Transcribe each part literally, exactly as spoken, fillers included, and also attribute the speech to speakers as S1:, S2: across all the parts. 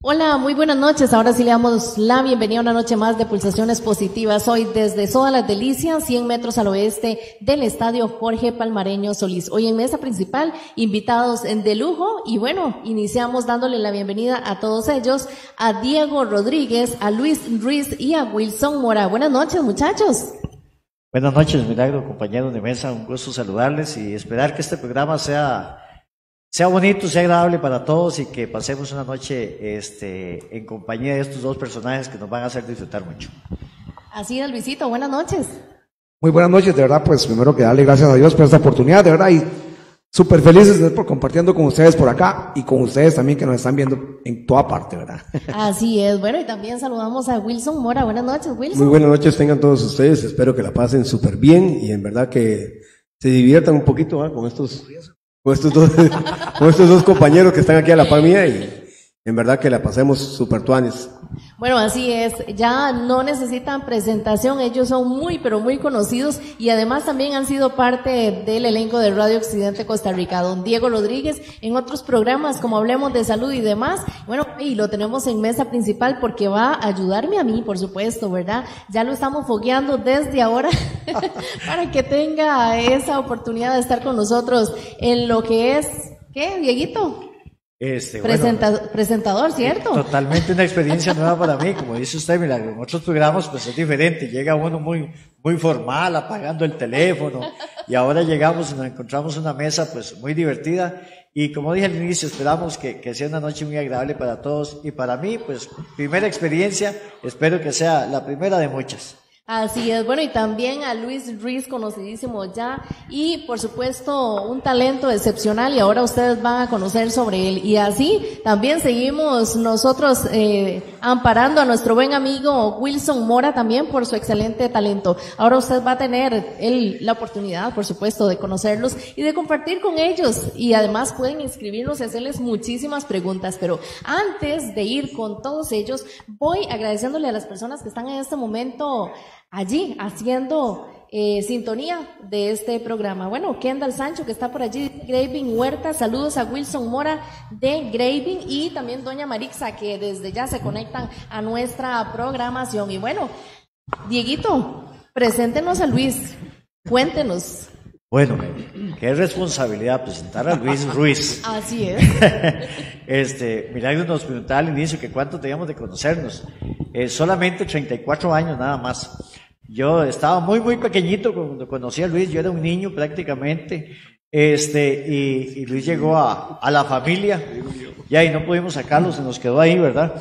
S1: Hola, muy buenas noches. Ahora sí le damos la bienvenida a una noche más de Pulsaciones Positivas. Hoy desde Soda Las Delicias, cien metros al oeste del Estadio Jorge Palmareño Solís. Hoy en mesa principal, invitados de lujo. Y bueno, iniciamos dándole la bienvenida a todos ellos, a Diego Rodríguez, a Luis Ruiz y a Wilson Mora. Buenas noches, muchachos.
S2: Buenas noches, Milagro, compañeros de mesa. Un gusto saludarles y esperar que este programa sea... sea bonito, sea agradable para todos y que pasemos una noche este, en compañía de estos dos personajes que nos van a hacer disfrutar mucho.
S1: Así es, Luisito, buenas noches.
S3: Muy buenas noches, de verdad, pues primero que darle gracias a Dios por esta oportunidad, de verdad, y súper felices de estar compartiendo con ustedes por acá y con ustedes también que nos están viendo en toda parte, ¿verdad?
S1: Así es, bueno, y también saludamos a Wilson Mora. Buenas noches, Wilson.
S4: Muy buenas noches tengan todos ustedes, espero que la pasen súper bien y en verdad que se diviertan un poquito, ¿eh? con estos... Con estos, dos, con estos dos compañeros que están aquí a la par mía y en verdad que la pasemos super tuanes.
S1: Bueno, así es, ya no necesitan presentación, ellos son muy pero muy conocidos y además también han sido parte del elenco de Radio Occidente Costa Rica. Don Diego Rodríguez en otros programas como Hablemos de Salud y demás, bueno, y lo tenemos en mesa principal porque va a ayudarme a mí, por supuesto, ¿verdad? Ya lo estamos fogueando desde ahora para que tenga esa oportunidad de estar con nosotros en lo que es, ¿qué, Dieguito?
S2: Este,
S1: Presenta,
S2: bueno,
S1: presentador, ¿cierto?
S2: Totalmente una experiencia nueva para mí, como dice usted, Milagro. En otros programas pues es diferente, llega uno muy, muy formal, apagando el teléfono, y ahora llegamos y nos encontramos una mesa pues muy divertida, y como dije al inicio, esperamos que, que sea una noche muy agradable para todos, y para mí pues primera experiencia, espero que sea la primera de muchas.
S1: Así es, bueno, y también a Luis Ruiz, conocidísimo ya, y por supuesto un talento excepcional y ahora ustedes van a conocer sobre él. Y así también seguimos nosotros eh, amparando a nuestro buen amigo Wilson Mora también por su excelente talento. Ahora usted va a tener él, la oportunidad, por supuesto, de conocerlos y de compartir con ellos. Y además pueden inscribirnos y hacerles muchísimas preguntas. Pero antes de ir con todos ellos, voy agradeciéndole a las personas que están en este momento allí haciendo eh, sintonía de este programa. Bueno, Kendall Sancho que está por allí, Graving Huerta, saludos a Wilson Mora de Graving y también doña Marixa que desde ya se conectan a nuestra programación. Y bueno, Dieguito, preséntenos a Luis, cuéntenos.
S2: Bueno, qué responsabilidad presentar a Luis Ruiz.
S1: Así es.
S2: Este, Milagro nos preguntaba al inicio que cuánto teníamos de conocernos. Eh, solamente treinta y cuatro años nada más. Yo estaba muy, muy pequeñito cuando conocí a Luis, yo era un niño prácticamente, este, y, y Luis llegó a, a la familia, ya y no pudimos sacarlo, se nos quedó ahí, ¿verdad?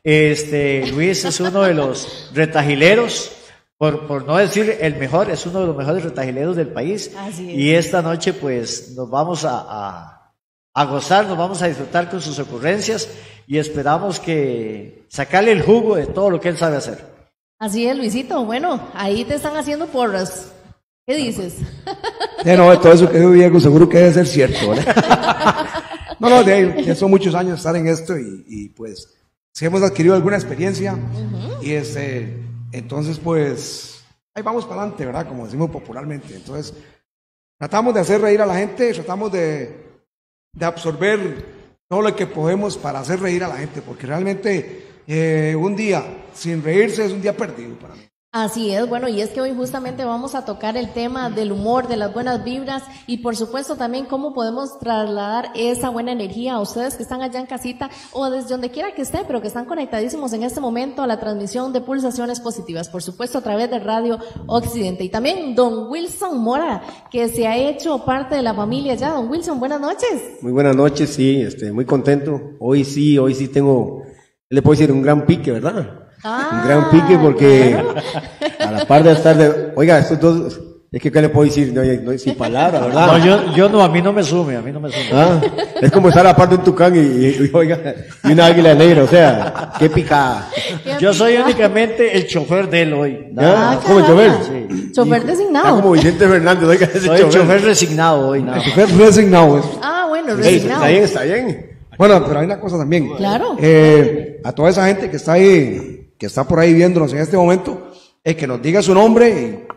S2: Este, Luis es uno de los retajileros, por, por no decir el mejor, es uno de los mejores retajileros del país.
S1: Así es.
S2: Y esta noche pues nos vamos a, a, a gozar, nos vamos a disfrutar con sus ocurrencias y esperamos que sacarle el jugo de todo lo que él sabe hacer.
S1: Así es, Luisito. Bueno, ahí te están haciendo porras. ¿Qué dices?
S3: Sí, no, todo eso que dijo Diego seguro que debe ser cierto, ¿verdad? No, no, de, ya son muchos años estar en esto y, y pues si hemos adquirido alguna experiencia uh-huh. y este, entonces pues ahí vamos para adelante, ¿verdad? Como decimos popularmente. Entonces tratamos de hacer reír a la gente, tratamos de, de absorber todo lo que podemos para hacer reír a la gente, porque realmente eh, un día sin reírse es un día perdido para mí.
S1: Así es, bueno, y es que hoy justamente vamos a tocar el tema del humor, de las buenas vibras y por supuesto también cómo podemos trasladar esa buena energía a ustedes que están allá en casita o desde donde quiera que estén, pero que están conectadísimos en este momento a la transmisión de Pulsaciones Positivas, por supuesto a través de Radio Occidente. Y también don Wilson Mora, que se ha hecho parte de la familia ya. Don Wilson, buenas noches.
S4: Muy buenas noches, sí, este, muy contento. Hoy sí, hoy sí tengo, le puedo decir un gran pique, ¿verdad?
S1: Ah,
S4: un gran pique porque claro. A la par de estar de, oiga, estos dos, es que ¿qué le puedo decir? No, no, sin palabras, ¿verdad?
S2: No, yo, yo no, a mí no me sume, a mí no me sume.
S4: Ah, es como estar a la par de un tucán y, y, y oiga, y una águila negra, o sea, qué picada.
S2: ¿Qué yo soy picada? Únicamente el chofer de él hoy.
S4: Ah, ¿cómo el chofer?
S1: Sí. Chofer designado.
S4: Está como Vicente Fernández, oiga, ese
S2: soy chofer. el chofer resignado hoy, nada.
S3: El chofer resignado.
S1: Ah, bueno,
S3: resignado.
S4: Hey, está bien, está bien.
S3: Bueno, pero hay una cosa también.
S1: Claro.
S3: Eh, a toda esa gente que está ahí, que está por ahí viéndonos en este momento, es que nos diga su nombre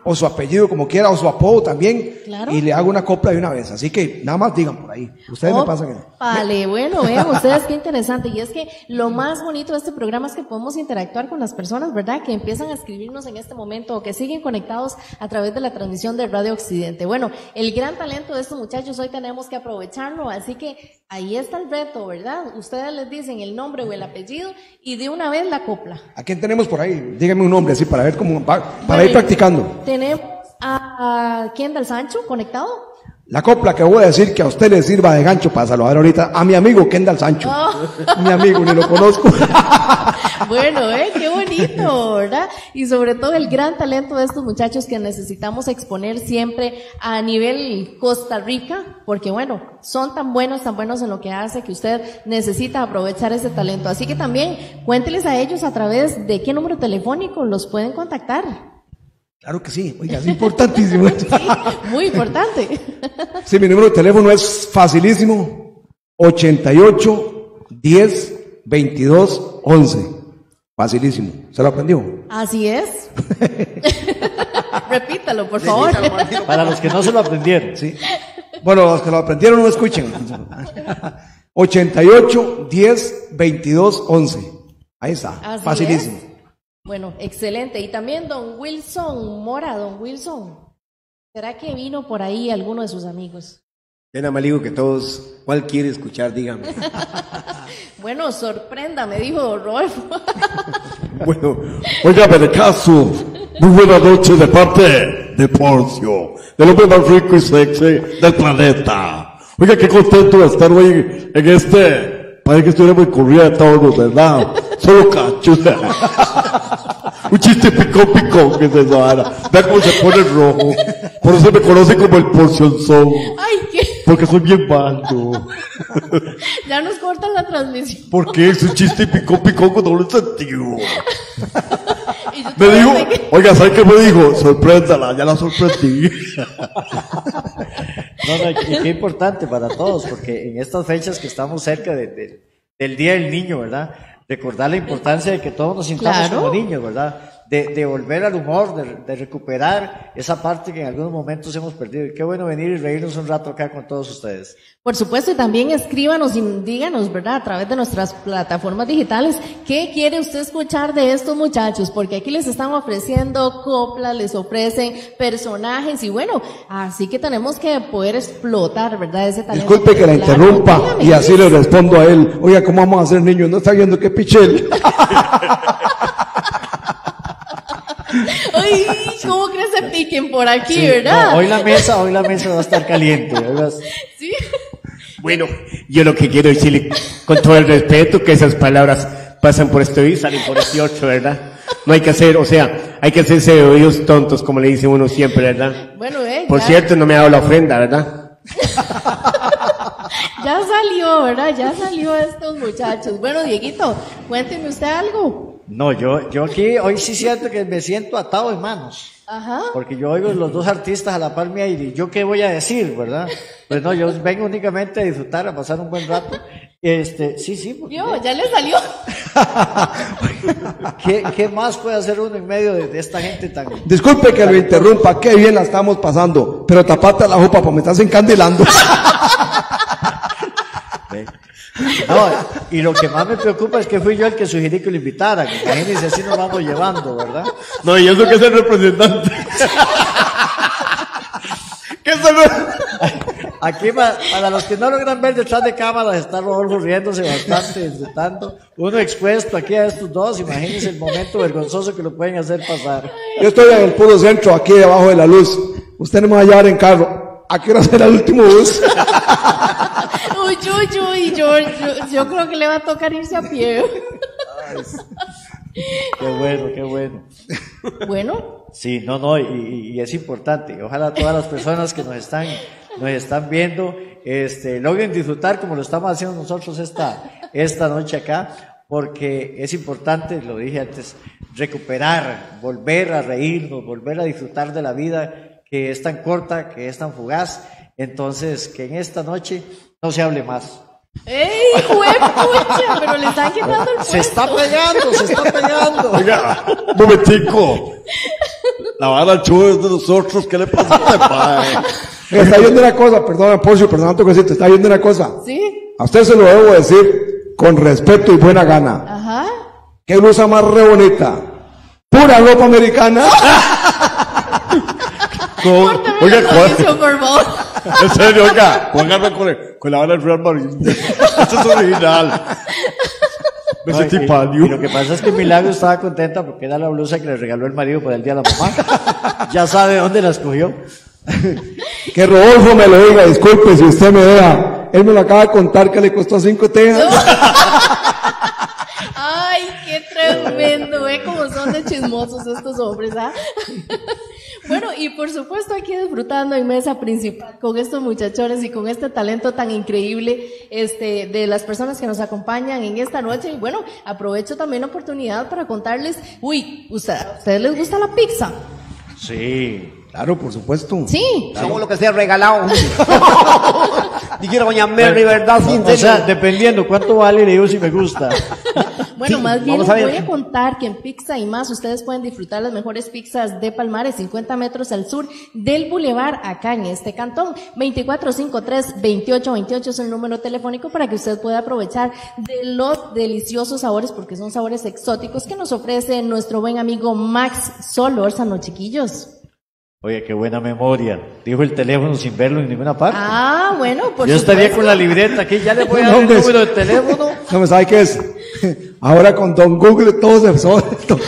S3: o su apellido como quiera, o su apodo también,
S1: Claro.
S3: y le hago una copla de una vez. Así que nada más digan por ahí. Ustedes
S1: Oh,
S3: me pasan el...
S1: Vale, bueno, vean ustedes qué interesante. Y es que lo más bonito de este programa es que podemos interactuar con las personas, ¿verdad? Que empiezan a escribirnos en este momento o que siguen conectados a través de la transmisión de Radio Occidente. Bueno, el gran talento de estos muchachos hoy tenemos que aprovecharlo, así que ahí está el reto, ¿verdad? Ustedes les dicen el nombre o el apellido y de una vez la copla.
S3: ¿A quién tenemos por ahí? Díganme un nombre así para ver cómo, para, para
S1: Bueno,
S3: ir practicando.
S1: Tenemos a, a Kendall Sancho conectado.
S3: La copla que voy a decir que a usted le sirva de gancho para saludar ahorita a mi amigo Kendall Sancho.
S1: Oh.
S3: Mi amigo, ni lo conozco.
S1: Bueno, eh, qué bonito, ¿verdad? Y sobre todo el gran talento de estos muchachos que necesitamos exponer siempre a nivel Costa Rica, porque bueno, son tan buenos, tan buenos en lo que hace que usted necesita aprovechar ese talento. Así que también cuénteles a ellos a través de qué número telefónico los pueden contactar.
S3: Claro que sí, oiga, es importantísimo.
S1: Sí, muy importante.
S3: Sí, mi número de teléfono es facilísimo, ochenta y ocho, diez, veintidós, once. Facilísimo. ¿Se lo aprendió?
S1: Así es. Repítalo, por favor.
S2: Para los que no se lo aprendieron.
S3: Sí. Bueno, los que lo aprendieron no escuchen. ochenta y ocho, diez, veintidós, once. Ahí está.
S1: Así
S3: Facilísimo.
S1: es. Bueno, excelente. Y también don Wilson Mora, don Wilson. ¿Será que vino por ahí alguno de sus amigos?
S4: Ven, Amaligo, que todos, ¿cuál quiere escuchar? Dígame.
S1: Bueno, sorprenda, me dijo Rodolfo.
S5: Bueno, óigame de caso. Muy buena noche de parte de Porcio, el hombre más rico y sexy del planeta. Oiga, qué contento de estar hoy en este... Parece que estuviéramos en corrida todos, ¿verdad? Solo cachos. Un chiste picón, picón, que es eso ahora. Vea cómo se pone rojo. Por eso me conoce como el porcionzón.
S1: Ay, ¿qué?
S5: Porque soy bien malo.
S1: Ya nos cortan la transmisión.
S5: Porque es un chiste picón, picón con doble sentido.
S1: Y yo
S5: Me
S1: todavía
S5: dijo,
S1: sé que-
S5: oiga, ¿sabe qué me dijo? Sorpréndala, ya la sorprendí.
S2: No, no, y qué importante para todos, porque en estas fechas que estamos cerca de- de- del Día del Niño, ¿verdad? Recordar la importancia de que todos nos sintamos
S1: Claro.
S2: como niños, ¿verdad? De, de volver al humor, de, de recuperar esa parte que en algunos momentos hemos perdido. Y qué bueno venir y reírnos un rato acá con todos ustedes.
S1: Por supuesto, y también escríbanos y díganos, ¿verdad? A través de nuestras plataformas digitales, ¿qué quiere usted escuchar de estos muchachos? Porque aquí les están ofreciendo coplas, les ofrecen personajes y bueno, así que tenemos que poder explotar, ¿verdad? Ese talento.
S3: Disculpe que la
S1: Claro,
S3: interrumpa
S1: dígame.
S3: y así le respondo a él. Oiga, ¿cómo vamos a hacer, niños? ¿No está viendo qué pichel?
S1: Ay, ¿cómo crees que se piquen por aquí,
S2: Sí,
S1: verdad?
S2: no, hoy la mesa, hoy la mesa va a estar caliente. hoy vas-
S1: Sí.
S6: Bueno, yo lo que quiero decirle, con todo el respeto, que esas palabras pasan por este oído y salen por este otro, ¿verdad? No hay que hacer, o sea, hay que hacerse de oídos tontos, como le dice uno siempre, ¿verdad?
S1: Bueno, eh,
S6: Por
S1: ya,
S6: cierto, no me ha dado la ofrenda, ¿verdad?
S1: ya salió, ¿verdad? Ya salió estos muchachos. Bueno, Dieguito, cuénteme usted algo.
S2: No, yo, yo aquí hoy sí siento que me siento atado en manos.
S1: Ajá.
S2: Porque yo oigo los dos artistas a la par mía y yo qué voy a decir, ¿verdad? Pues no, yo vengo únicamente a disfrutar, a pasar un buen rato. Este, sí, sí. porque-
S1: Vio, ya le salió.
S2: ¿Qué, ¿Qué más puede hacer uno en medio de, de esta gente tan...
S3: Disculpe que lo interrumpa, qué bien la estamos pasando, pero tapate la jupa, porque me estás encandilando.
S2: Ve? No, y lo que más me preocupa es que fui yo el que sugerí que lo invitaran. Imagínense, así nos vamos llevando, ¿verdad?
S5: No, y eso que es el representante. ¿Qué es el
S2: Aquí, para, para los que no logran ver detrás de cámaras, está Rodolfo riéndose bastante, disfrutando. Uno expuesto aquí a estos dos, imagínense el momento vergonzoso que lo pueden hacer pasar.
S3: Yo estoy en el puro centro, aquí debajo de la luz. Usted no me va a llevar en carro. ¿A qué hora será el último bus?
S1: Uy, uy, uy, yo, yo, yo creo que le va a tocar irse a pie.
S2: Qué bueno, qué bueno.
S1: Bueno,
S2: Sí, no, no, y, y- y es importante. Ojalá todas las personas que nos están, nos están viendo, este, logren disfrutar como lo estamos haciendo nosotros esta, esta noche acá, porque es importante, lo dije antes, recuperar, volver a reírnos, volver a disfrutar de la vida que es tan corta, que es tan fugaz. Entonces, que en esta noche no se hable más.
S1: ¡ey, juepucha! Pero le están quitando el puesto.
S2: Se está pegando, se está pegando.
S5: Oiga, un momentico. La vara del show es de nosotros. ¿Qué le pasa a este mae?
S3: Está viendo una cosa, perdona, Porcio, perdona, Toquecito, está viendo una cosa.
S1: ¿Sí?
S3: A usted se lo debo decir con respeto y buena gana.
S1: Ajá.
S3: ¿Qué blusa más re bonita? Pura ropa americana.
S5: Con,
S1: Córtame
S5: oiga,
S1: la
S5: ¿cuál?
S1: transmisión, por favor.
S5: En serio, oiga, póngame con, el- con la vara del Real Madrid. Esto es original. Me
S2: No,
S5: sentí
S2: y-
S5: pálido.
S2: y lo que pasa es que Milagro estaba contenta porque era la blusa que le regaló el marido para el día de la mamá. Ya sabe dónde la escogió.
S3: Que Rodolfo me lo diga, disculpe si usted me deja. Él me lo acaba de contar que le costó cinco tejas.
S1: Ay, qué tremendo, ve cómo son de chismosos estos hombres, ¿ah? Bueno, y por supuesto aquí disfrutando en mesa principal con estos muchachones y con este talento tan increíble este, de las personas que nos acompañan en esta noche. Y bueno, aprovecho también la oportunidad para contarles, uy, ¿usted- ¿a ustedes les gusta la pizza?
S2: Sí.
S3: Claro, por supuesto.
S1: Sí.
S6: Somos lo que sea regalado. Dijera doña Mary, ¿verdad? Sí, en
S2: O sea,
S6: serio.
S2: dependiendo cuánto vale, le digo si me gusta.
S1: Bueno,
S6: Sí,
S1: más bien les
S6: vamos a ver.
S1: voy a contar que en Pizza y Más ustedes pueden disfrutar las mejores pizzas de Palmares, cincuenta metros al sur del Boulevard, acá en este cantón. veinticuatro cincuenta y tres, veintiocho veintiocho es el número telefónico para que usted pueda aprovechar de los deliciosos sabores, porque son sabores exóticos que nos ofrece nuestro buen amigo Max Solórzano, chiquillos.
S2: Oye, qué buena memoria. Dijo el teléfono sin verlo en ninguna parte.
S1: Ah, bueno, por
S2: Yo estaría
S1: supuesto.
S2: con la libreta aquí, ya le voy a
S3: No,
S2: dar el
S3: hombre.
S2: número de teléfono.
S3: No me sabe qué es. Ahora con Don Google todo se resuelve.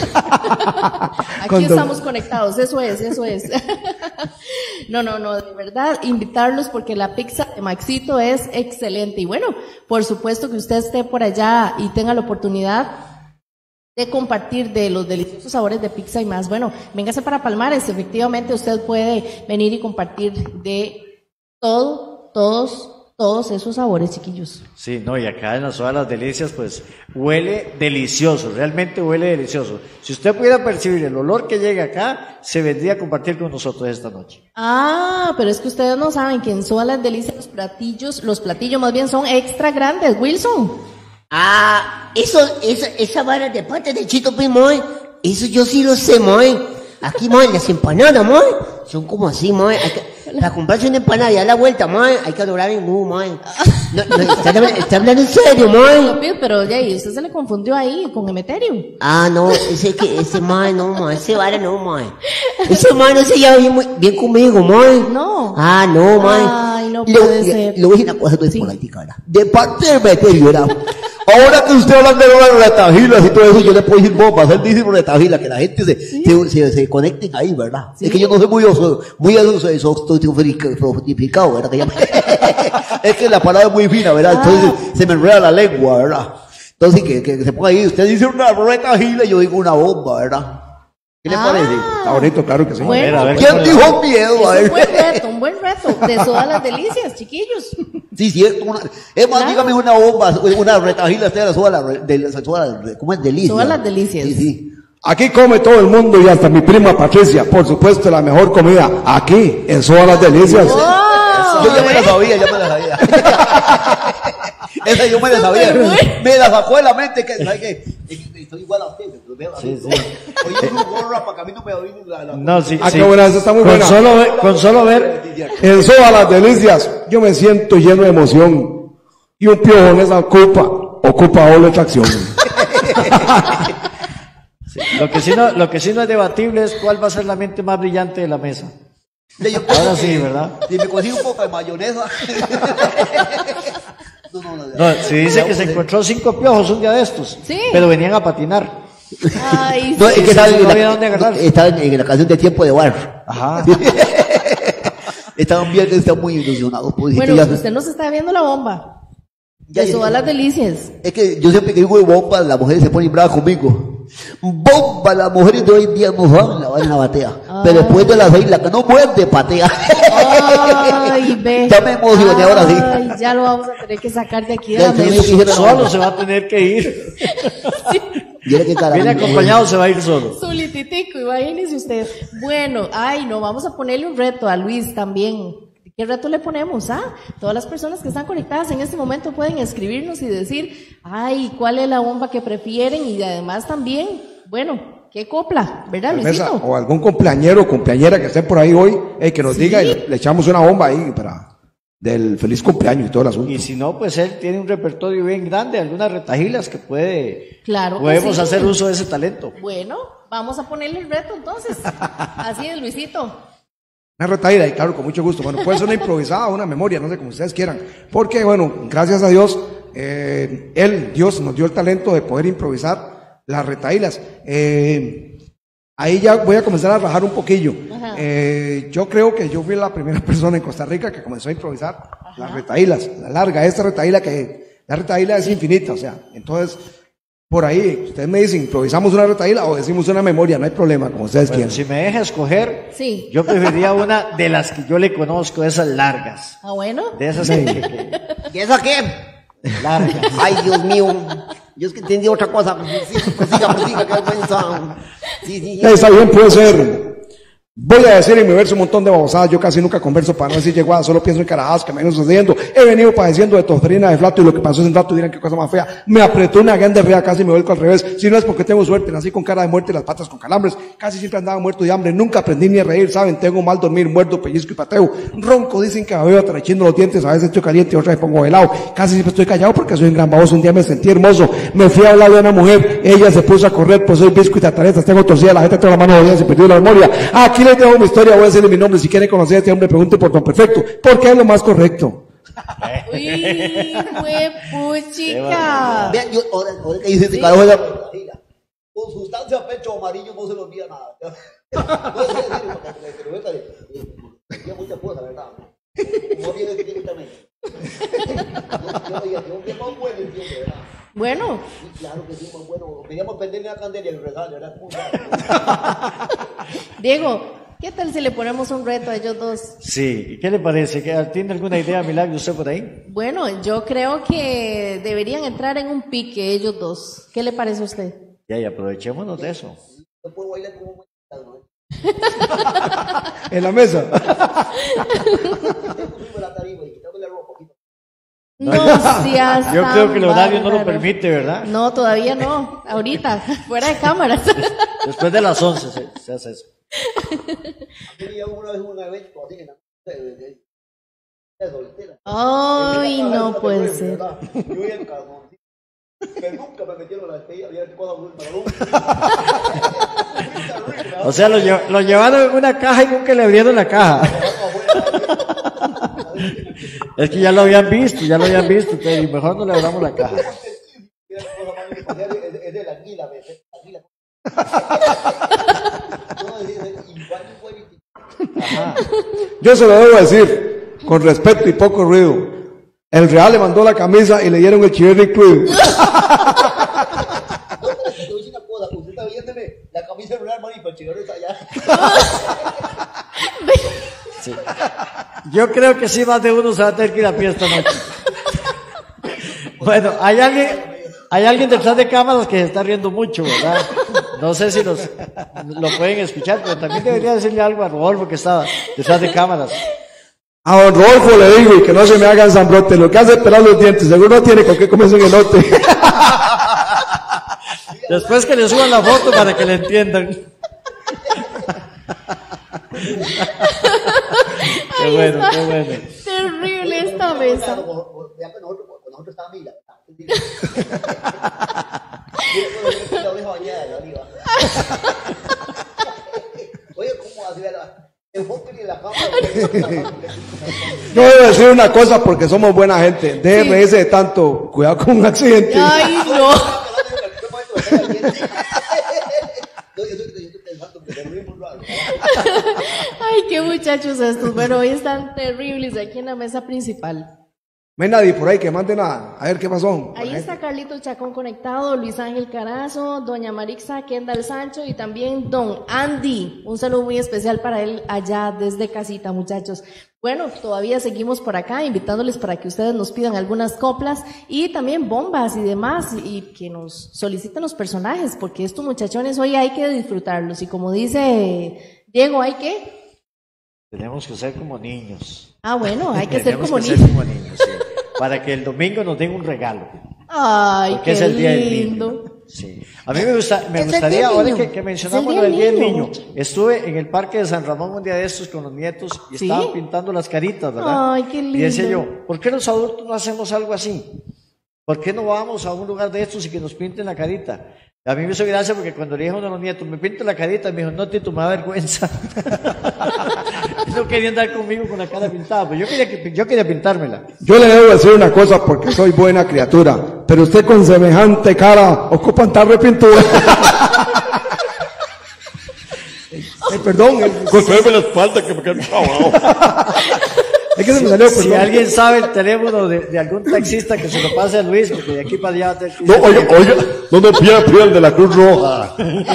S1: Aquí
S3: Con don-
S1: estamos conectados, eso es, eso es. No, no, no, de verdad, invitarlos porque la pizza de Maxito es excelente. Y bueno, por supuesto que usted esté por allá y tenga la oportunidad de compartir de los deliciosos sabores de Pizza y Más. Bueno, véngase para Palmares, efectivamente usted puede venir y compartir de todo, todos, todos esos sabores, chiquillos.
S2: Sí, no, y acá en las Soda Las Delicias, pues, huele delicioso, realmente huele delicioso. Si usted pudiera percibir el olor que llega acá, se vendría a compartir con nosotros esta noche.
S1: Ah, pero es que ustedes no saben que en Soda Las Delicias los platillos, los platillos más bien son extra grandes, Wilson.
S7: Ah, eso, esa, esa vara de pata de Chito, pues, moy. Eso yo sí lo sé, moy. Aquí, moy, las empanadas, moy, son como así, moy. Hay que- para comprarse una empanada y dar la vuelta, moy, hay que doblar en U, moy. No, no, está, habla- está hablando en serio, moy.
S1: Pero ya, y usted se le confundió ahí con Emeterio.
S7: Ah, no, ese que, ese moy, no, moy, ese vara no, moy. Ese moy no se lleva bien, muy- bien conmigo, moy.
S1: No.
S7: Ah, no, moy.
S1: Ay, no
S7: Le-
S1: puede
S7: le-
S1: ser.
S7: Le voy a decir una cosa, tú es
S1: Sí.
S7: política, ¿verdad? De parte de Meterio, ¿verdad? Ahora que usted habla de las retajilas y todo eso, yo le puedo decir bombas. Él dice retajilas, que la gente se, se, se, se conecten ahí, ¿verdad?
S1: Sí.
S7: Es que yo no soy muy oso, muy sofisticado, ¿verdad? Que ya- es que la palabra es muy fina, ¿verdad? Entonces
S1: Ah.
S7: se me enreda la lengua, ¿verdad? Entonces que, que, que se ponga ahí, usted dice una retajila y yo digo una bomba, ¿verdad? ¿Qué le
S1: Ah.
S7: parece?
S3: Está bonito, claro que sí.
S1: Bueno,
S2: A ver, a ver,
S7: ¿Quién
S2: ¿cuál-
S7: dijo miedo? A
S1: es un
S7: ver.
S1: buen reto, un buen reto de Soda Las Delicias, chiquillos.
S7: Sí, cierto. Una, es más,
S1: Claro.
S7: dígame una bomba, una retajila, usted la soda, la, re- de, la soda, ¿cómo es? Delicia.
S1: Soda Las Delicias.
S7: Sí, sí.
S3: Aquí come todo el mundo y hasta mi prima Patricia. Por supuesto, la mejor comida. Aquí, en Soda Las Delicias.
S1: ¡Oh!
S7: Yo ya me la
S1: ¿eh?
S7: sabía, ya me la sabía. Esa yo me la sabía.
S1: Súper bueno.
S7: Me la sacó de la mente, que, ¿sabes qué? Estoy igual a usted, lo veo así.
S2: Sí, sí.
S7: Oye, su gorra para que a mí no me oí la, la...
S2: No, sí,
S3: Ah,
S2: sí.
S3: qué buena, esa está muy
S2: con
S3: buena.
S2: Solo ver, con solo ver,
S3: En Soda Las Delicias, yo me siento lleno de emoción. Y un piojo en esa copa ocupa doble tracción.
S2: lo que sí no, lo que sí no es debatible es cuál va a ser la mente más brillante de la mesa.
S7: Ya, yo-
S2: Ahora sí, ¿verdad?
S7: Si me consigo un poco de mayonesa. No, no, no,
S2: No, si dice que se encontró cinco piojos un día de estos,
S1: Sí.
S2: pero venían a patinar.
S1: Ay,
S7: No,
S1: sí.
S7: es que
S2: sí,
S7: estaba
S2: sí,
S7: en,
S2: no
S7: la,
S2: había dónde agarrar.
S7: estaba en, en la canción de Tiempo de Bar.
S2: Ajá.
S7: Estaban bien, están muy ilusionados. Pues,
S1: Bueno,
S7: ya-
S1: usted nos está viendo la bomba.
S7: Ya,
S1: De
S7: ya,
S1: Soda
S7: ya.
S1: Las Delicias.
S7: Es que yo siempre que digo de bomba, las mujeres se ponen bravas conmigo. Bomba, las mujeres de hoy en día no saben la vaina batea.
S1: Ah.
S7: Pero después de las seis, la que no muerde, patea.
S1: Ay, ve.
S7: Ya me emocioné, ahora sí.
S1: Ay, ya lo vamos a tener que sacar de aquí de
S7: Ya,
S1: la
S7: sí,
S1: mesa.
S7: sí, sí.
S2: Solo se va a tener que ir.
S7: Mira qué cara.
S2: Viene acompañado, se va a ir solo.
S1: Zulititico, imagínese usted. Bueno, ay, no, vamos a ponerle un reto a Luis también. ¿Qué reto le ponemos? Ah, todas las personas que están conectadas en este momento pueden escribirnos y decir, ay, ¿cuál es la bomba que prefieren? Y además también, bueno, ¿Qué copla? ¿Verdad,
S3: Tal vez,
S1: Luisito?
S3: o algún cumpleañero o cumpleañera que esté por ahí hoy, eh, que nos
S1: Sí.
S3: diga y le, le echamos una bomba ahí para del feliz cumpleaños y todo el asunto.
S2: Y si no, pues él tiene un repertorio bien grande, algunas retajilas que puede,
S1: Claro que
S2: podemos
S1: sí.
S2: hacer uso de ese talento.
S1: Bueno, vamos a ponerle el reto entonces. Así es, Luisito.
S3: Una retaíla, y claro, con mucho gusto. Bueno, puede ser una improvisada o una memoria, no sé, como ustedes quieran. Porque, bueno, gracias a Dios, eh, Él, Dios, nos dio el talento de poder improvisar las retaílas. Eh, ahí ya voy a comenzar a rajar un poquillo.
S1: Ajá.
S3: Eh, yo creo que yo fui la primera persona en Costa Rica que comenzó a improvisar las retaílas, la larga, esta retaíla que, la retaíla es infinita, o sea, entonces, por ahí, ustedes me dicen, improvisamos una retaíla o decimos una memoria, no hay problema, como ustedes
S2: Bueno,
S3: quieran.
S2: si me deja escoger,
S1: Sí.
S2: yo preferiría una de las que yo le conozco, esas largas.
S1: Ah, bueno.
S2: De esas que, que- que-
S7: ¿Y eso qué?
S2: largas.
S7: Ay, Dios mío. Yo es que entendí otra cosa. Sí, prosiga, prosiga, qué vergüenza. Sí, sí,
S3: Ya está bien, puede ser. Voy a decir en mi verso un montón de babosadas. Yo casi nunca converso para no decir yeguadas, solo pienso en carajadas que me vienen sucediendo. He venido padeciendo de tosferina de flato y lo que pasó hace un rato dirán qué cosa más fea. Me apretó una grande fea, casi me vuelco al revés. Si no es porque tengo suerte, nací con cara de muerte y las patas con calambres. Casi siempre andaba muerto de hambre, nunca aprendí ni a reír, saben, tengo mal dormir, muerto, pellizco y pateo. Ronco, dicen que me veo atrachiendo los dientes, a veces estoy caliente y otra vez pongo velado. Casi siempre estoy callado porque soy un gran baboso. Un día me sentí hermoso, me fui a hablar de una mujer, ella se puso a correr, pues soy bisco y tataretas, tengo torcida la gente, tengo la mano jodida, se perdió la memoria. Aquí les dejo mi historia, voy a decirle mi nombre, si quieren conocer a este hombre, pregunte por Don Perfecto, porque es lo más correcto.
S1: Uy, fue puchica.
S7: Vean, yo, ahora, ahora que dice este carajo de la retaíla, con sustancia pecho amarillo no se le olvida nada. No sé decir, porque me pregunta de, de muchas cosas, ¿verdad? No viene definitivamente. Yo diría, yo bien más bueno el tiempo, ¿verdad?
S1: Bueno,
S7: Sí, claro que sí, más bueno. Queríamos perderle la candela y el rezar, ¿verdad?
S1: Diego, ¿qué tal si le ponemos un reto a ellos dos?
S2: Sí, ¿qué le parece? ¿Que- ¿Tiene alguna idea, Milagro, usted por ahí?
S1: Bueno, yo creo que deberían entrar en un pique ellos dos. ¿Qué le parece a usted?
S2: Ya, y aprovechémonos de eso.
S7: No puedo bailar como un ¿no?
S3: En la mesa.
S7: Subirme la tarima y quitarme la ropa.
S1: No seas
S2: Yo creo que el
S1: tan
S2: horario no lo
S1: bárbaro.
S2: permite, ¿verdad?
S1: No, todavía no. Ahorita, fuera de cámaras.
S2: Después de las once se, se hace eso.
S7: Yo llevo una vez un evento así en la de, de, de soltera.
S1: Ay, no puede ser.
S7: Yo iba en calzoncillo, pero nunca me metieron la despedida, había que cosa muy
S2: O sea, lo, lle- lo llevaron en una caja y nunca le abrieron la caja. Es que ya lo habían visto, ya lo habían visto, entonces mejor no le abramos la caja.
S7: Es de la anguila, ¿ves? La anguila. No, es igual, igual.
S3: Yo se lo debo decir, con respeto y poco ruido. El Real le mandó la camisa y le dieron el chiverri incluido.
S7: Te voy a decir una cosa, usted está viéndome la camisa del Real Madrid, pero el chiverri está allá.
S2: Sí. Yo creo que sí, más de uno se va a tener que ir a pie esta noche. Bueno, hay alguien, hay alguien detrás de cámaras que se está riendo mucho, ¿verdad? No sé si los, lo pueden escuchar, pero también debería decirle algo a Rodolfo que estaba detrás de cámaras.
S3: A don Rodolfo le digo, y que no se me hagan zambrote, lo que hace es pelar los dientes, seguro no tiene con qué comerse en el lote.
S2: Después que le suban la foto para que le entiendan. Qué bueno, qué bueno.
S1: Terrible esta mesa.
S7: Vea que nosotros, nosotros estábamos mira. La oreja bañada de arriba. Oye, ¿cómo así? Enfóquenle la cámara.
S3: Yo voy a decir una cosa porque somos buena gente. D R S de tanto, cuidado con un accidente.
S1: Ay, no. Ay, qué muchachos estos. Bueno, hoy están terribles aquí en la mesa principal.
S3: No hay nadie por ahí que mande nada. A ver qué pasó.
S1: Ahí está Carlito Chacón conectado, Luis Ángel Carazo, doña Marixa Kendall Sancho y también don Andy. Un saludo muy especial para él allá desde casita, muchachos. Bueno, todavía seguimos por acá invitándoles para que ustedes nos pidan algunas coplas y también bombas y demás y que nos soliciten los personajes porque estos muchachones hoy hay que disfrutarlos y como dice Diego, ¿hay que?
S2: Tenemos que ser como niños.
S1: Ah, bueno, hay que ser
S2: Tenemos
S1: como
S2: que
S1: niños.
S2: ser como niños, sí. Para que el domingo nos den un regalo.
S1: Ay,
S2: Porque
S1: qué
S2: es el día del
S1: lindo.
S2: niño. Sí. A mí me, gusta, me
S7: Es el
S2: gustaría,
S7: Día del
S2: ahora
S7: Niño.
S2: que, que mencionamos
S1: Es
S2: lo
S1: el
S2: del Día del
S1: Día del
S2: Niño,
S1: Niño.
S2: estuve en el parque de San Ramón un día de estos con los nietos y
S1: ¿Sí?
S2: estaban pintando las caritas, ¿verdad?
S1: Ay, qué
S2: Y decía
S1: lindo.
S2: yo, ¿por qué los adultos no hacemos algo así? ¿Por qué no vamos a un lugar de estos y que nos pinten la carita? A mí me hizo gracia porque cuando le dije a uno de los nietos, me pinta la carita, me dijo, no, Tito, me da vergüenza. No quería andar conmigo con la cara pintada, pero yo quería, que- yo quería pintármela.
S3: Yo le debo decir una cosa porque soy buena criatura, pero usted con semejante cara ocupa andar de pintura. Eh, perdón, eh,
S5: Golpéame la espalda que me queda abajo.
S3: es que se me salió,
S2: Si
S3: perdón.
S2: alguien sabe el teléfono de, de algún taxista que se lo pase a Luis, porque de aquí para allá va a tener que-
S5: No, oiga, oiga, no me pida piel de la Cruz Roja.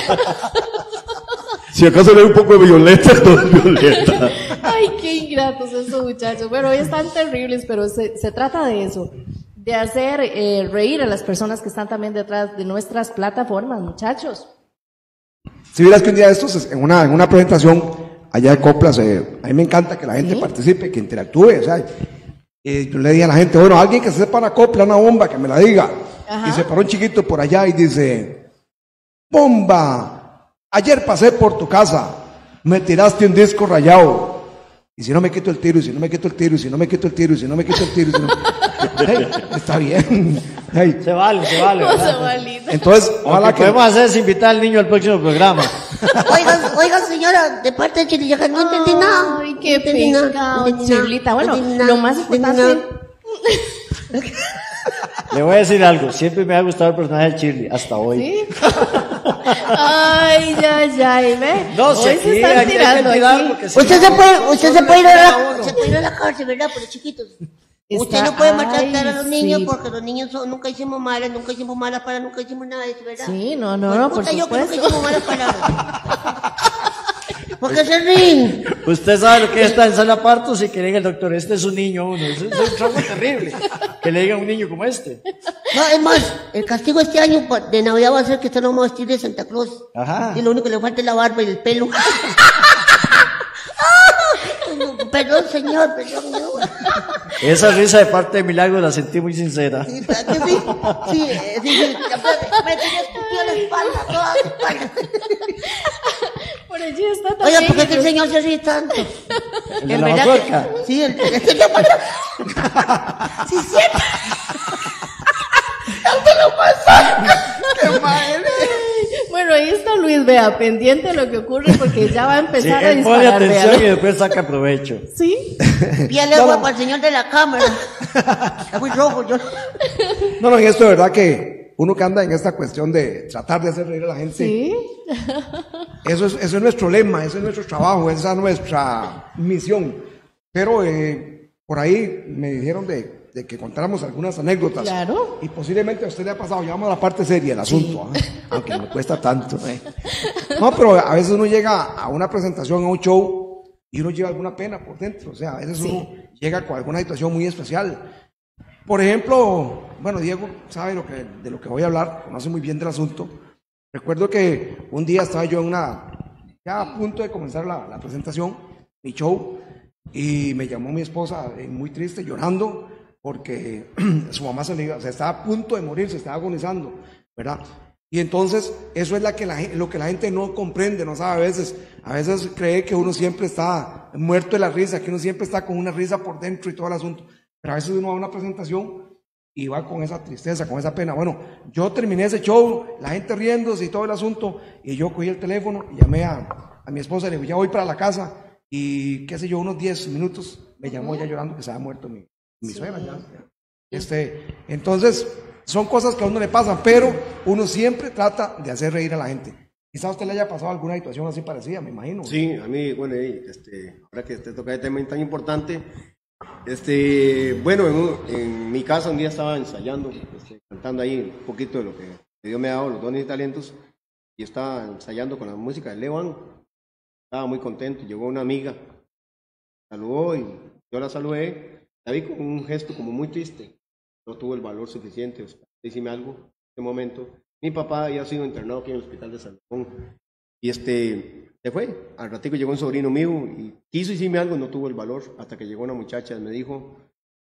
S5: Si acaso le doy un poco de violeta, todo es violeta.
S1: Ay, qué ingratos estos muchachos. Bueno, hoy están terribles, pero se, se trata de eso, de hacer eh, reír a las personas que están también detrás de nuestras plataformas, muchachos.
S3: Si vieras que un día de estos, en una, en una presentación allá de Coplas, eh, a mí me encanta que la gente
S1: ¿Sí?
S3: participe, que interactúe, o sea, eh, yo le dije a la gente, bueno, alguien que se sepa la copla, una bomba, que me la diga.
S1: Ajá.
S3: Y se paró un chiquito por allá y dice, bomba, ayer pasé por tu casa, me tiraste un disco rayado, y si no me quito el tiro, y si no me quito el tiro, y si no me quito el tiro, y si no me quito el tiro, y si no... Hey, está bien. Hey,
S2: Se vale, se vale.
S1: No se
S2: ¿verdad?
S1: valida.
S3: entonces,
S2: Lo
S3: ojalá
S2: que
S3: que...
S2: podemos hacer es invitar al niño al próximo programa.
S7: Oiga, oiga, señora, de parte de Chirillaca, no entendí nada.
S1: Ay,
S7: No
S1: qué
S7: entendí nada, no
S1: pecado,
S7: entendí nada,
S1: Chirlita.
S7: no
S1: Bueno,
S7: entendí nada,
S1: lo más
S7: no entendí
S1: importante...
S7: nada.
S2: Le voy a decir algo, siempre me ha gustado el personaje de Shirley, hasta hoy.
S1: ¿Sí? Ay, ya, ya, y ve.
S2: No, si
S1: Hoy
S2: aquí
S1: se están
S2: hay que
S1: tirando
S2: tirar
S1: aquí.
S2: porque si
S7: Usted
S2: no,
S7: se puede, usted se
S2: no
S7: puede ir
S2: le
S7: a
S2: pega
S7: la,
S2: uno.
S7: se puede ir a la cárcel, ¿verdad? Por los chiquitos. Usted
S1: Está-
S7: no puede maltratar a
S1: ay,
S7: los niños
S1: sí.
S7: porque los niños son, nunca hicimos malas, nunca hicimos malas para, nunca hicimos nada de eso, ¿verdad?
S1: Sí, no, no,
S7: Pues,
S1: no, por
S7: puta, yo que nunca
S1: supuesto.
S7: hicimos malas palabras. ¿Por qué se ríen?
S2: Usted sabe lo que es estar en sala partos y que le diga el doctor, este es un niño uno. Eso es un trauma terrible. Que le diga a un niño como este.
S7: No, es más, el castigo este año pa- de Navidad va a ser que usted no va a vestir de Santa Claus.
S2: Ajá.
S7: Y lo único que le falta es la barba y el pelo. Perdón, señor, perdón. No.
S2: Esa risa de parte de Milagro la sentí muy sincera.
S7: Sí, ¿verdad que sí? Sí, eh, sí, sí. Me, me tenía escupido la espalda, toda la espalda.
S1: Por allí está también.
S7: Oiga, ¿por qué es que el señor se ríe tanto?
S2: El de
S7: En
S2: la
S7: verdad
S2: mazorca.
S7: que- Sí, el, el señor pasa. Sí, cierto. El de la mazorca. ¡Qué madre!
S1: Bueno, ahí está Luis, vea, pendiente de lo que ocurre porque ya va a
S2: Sí,
S1: empezar a
S2: él pone
S1: disparar,
S2: atención y
S1: véalo.
S2: después saca provecho.
S1: ¿Sí?
S7: Piel agua para el señor de la cámara. Está muy rojo, yo.
S3: No, no, y esto de verdad que uno que anda en esta cuestión de tratar de hacer reír a la gente,
S1: ¿Sí?
S3: eso es, eso es nuestro lema, eso es nuestro trabajo, esa es nuestra misión. Pero eh, por ahí me dijeron de, de que contáramos algunas anécdotas.
S1: Claro.
S3: Y posiblemente a usted le ha pasado, ya vamos a la parte seria del asunto, ¿ah? Aunque me cuesta tanto. ¿eh? No, pero a veces uno llega a una presentación, a un show, y uno lleva alguna pena por dentro. O sea, a veces uno llega con alguna situación muy especial. Por ejemplo, bueno, Diego sabe lo que, de lo que voy a hablar, conoce muy bien del asunto. Recuerdo que un día estaba yo en una, ya a punto de comenzar la, la presentación, mi show, y me llamó mi esposa eh, muy triste, llorando, porque su mamá se le iba, o sea, estaba a punto de morir, se estaba agonizando, ¿verdad? Y entonces, eso es la que la, gen- lo que la gente no comprende, no sabe a veces. A veces cree que uno siempre está muerto de la risa, que uno siempre está con una risa por dentro y todo el asunto. Pero a veces uno va a una presentación y va con esa tristeza, con esa pena. Bueno, yo terminé ese show, la gente riéndose y todo el asunto, y yo cogí el teléfono y llamé a, a mi esposa y le digo, ya voy para la casa, y qué sé yo, unos diez minutos, me llamó ya llorando que se había muerto mi, mi suegra ya. Este, entonces, son cosas que a uno le pasan, pero uno siempre trata de hacer reír a la gente. Quizá a usted le haya pasado alguna situación así parecida, me imagino.
S4: Sí, a mí, bueno, eh, este, ahora que te toca el tema tan importante, este, bueno, en, un- en mi casa un día estaba ensayando, este, cantando ahí un poquito de lo que Dios me ha dado, los dones y talentos, y estaba ensayando con la música de Levan, estaba muy contento, llegó una amiga, saludó y yo la saludé, la vi con un gesto como muy triste, no tuvo el valor suficiente, o sea, decime algo en ese momento. Mi papá había sido internado aquí en el hospital de San Juan y este, se fue. Al ratico llegó un sobrino mío y quiso decirme algo, no tuvo el valor, hasta que llegó una muchacha y me dijo,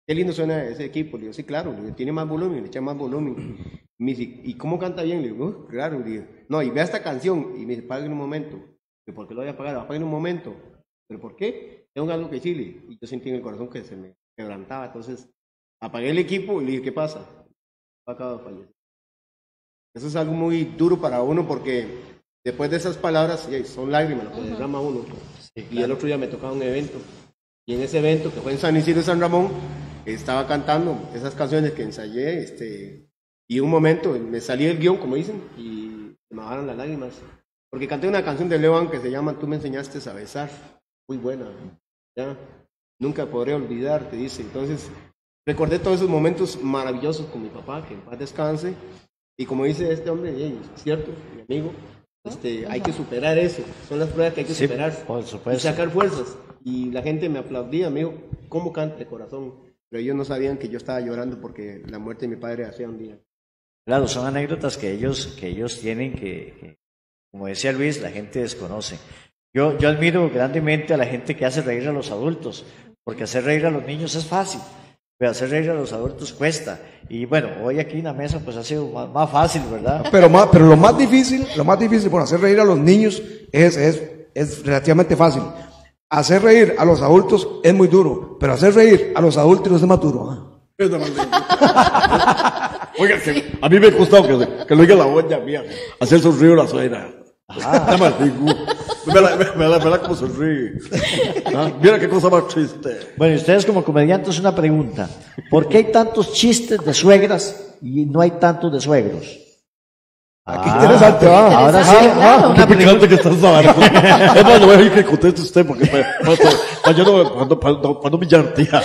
S6: qué lindo suena ese equipo. Le digo, sí, claro, le digo, tiene más volumen, le echa más volumen. Y me dice, ¿y cómo canta bien? Le digo, "Uh, claro, le digo, no, y vea esta canción. Y me dice, pague en un momento. Le digo, ¿por qué lo voy a pagar? Apague en un momento. ¿Pero por qué? Tengo algo que decirle. Y yo sentí en el corazón que se me quebrantaba. Entonces, apagué el equipo y le dije, ¿qué pasa? Acabo de fallecer. Eso es algo muy duro para uno porque después de esas palabras, yeah, son lágrimas lo que derrama uno. Sí, claro. Y el otro día me tocaba un evento. Y en ese evento, que fue en San Isidro de San Ramón, estaba cantando esas canciones que ensayé. Este, y un momento me salí del guión, como dicen, y me bajaron las lágrimas. Porque canté una canción de León que se llama Tú me enseñaste a besar. Muy buena. ¿Ya? Nunca podré olvidar, te dice. Entonces, recordé todos esos momentos maravillosos con mi papá, que en paz descanse. Y como dice este hombre, hey, es cierto, mi amigo, este, hay que superar eso. Son las pruebas que hay que
S2: Sí,
S6: superar.
S2: por supuesto.
S6: Y sacar fuerzas. Y la gente me aplaudía, amigo, ¿cómo canta de corazón? Pero ellos no sabían que yo estaba llorando porque la muerte de mi padre hacía un día.
S2: Claro, son anécdotas que ellos, que ellos tienen que, que, como decía Luis, la gente desconoce. Yo, yo admiro grandemente a la gente que hace reír a los adultos, porque hacer reír a los niños es fácil, pero hacer reír a los adultos cuesta. Y bueno, hoy aquí en la mesa pues ha sido más, más fácil, ¿verdad?
S3: Pero, más, pero lo más difícil, lo más difícil por hacer reír a los niños es, es, es relativamente fácil. Hacer reír a los adultos es muy duro, pero hacer reír a los adultos es más duro. ¿eh?
S5: Es de maldito. Oiga, que a mí me ha costado que, que lo diga la olla mía, hacer sonrío a la suegra. Ah. Mira, mira, mira, mira cómo sonríe. ¿Ah? Mira qué cosa más triste.
S2: Bueno, y ustedes como comediantes una pregunta. ¿Por qué hay tantos chistes de suegras y no hay tantos de suegros?
S3: Ah, qué interesante, va.
S2: Ahora sí,
S1: Interesante, claro.
S5: Qué picante que estás ahora. Es más, le voy a decir que conteste usted porque para, para, para yo no, para, no- para, no- para no humillarte ya.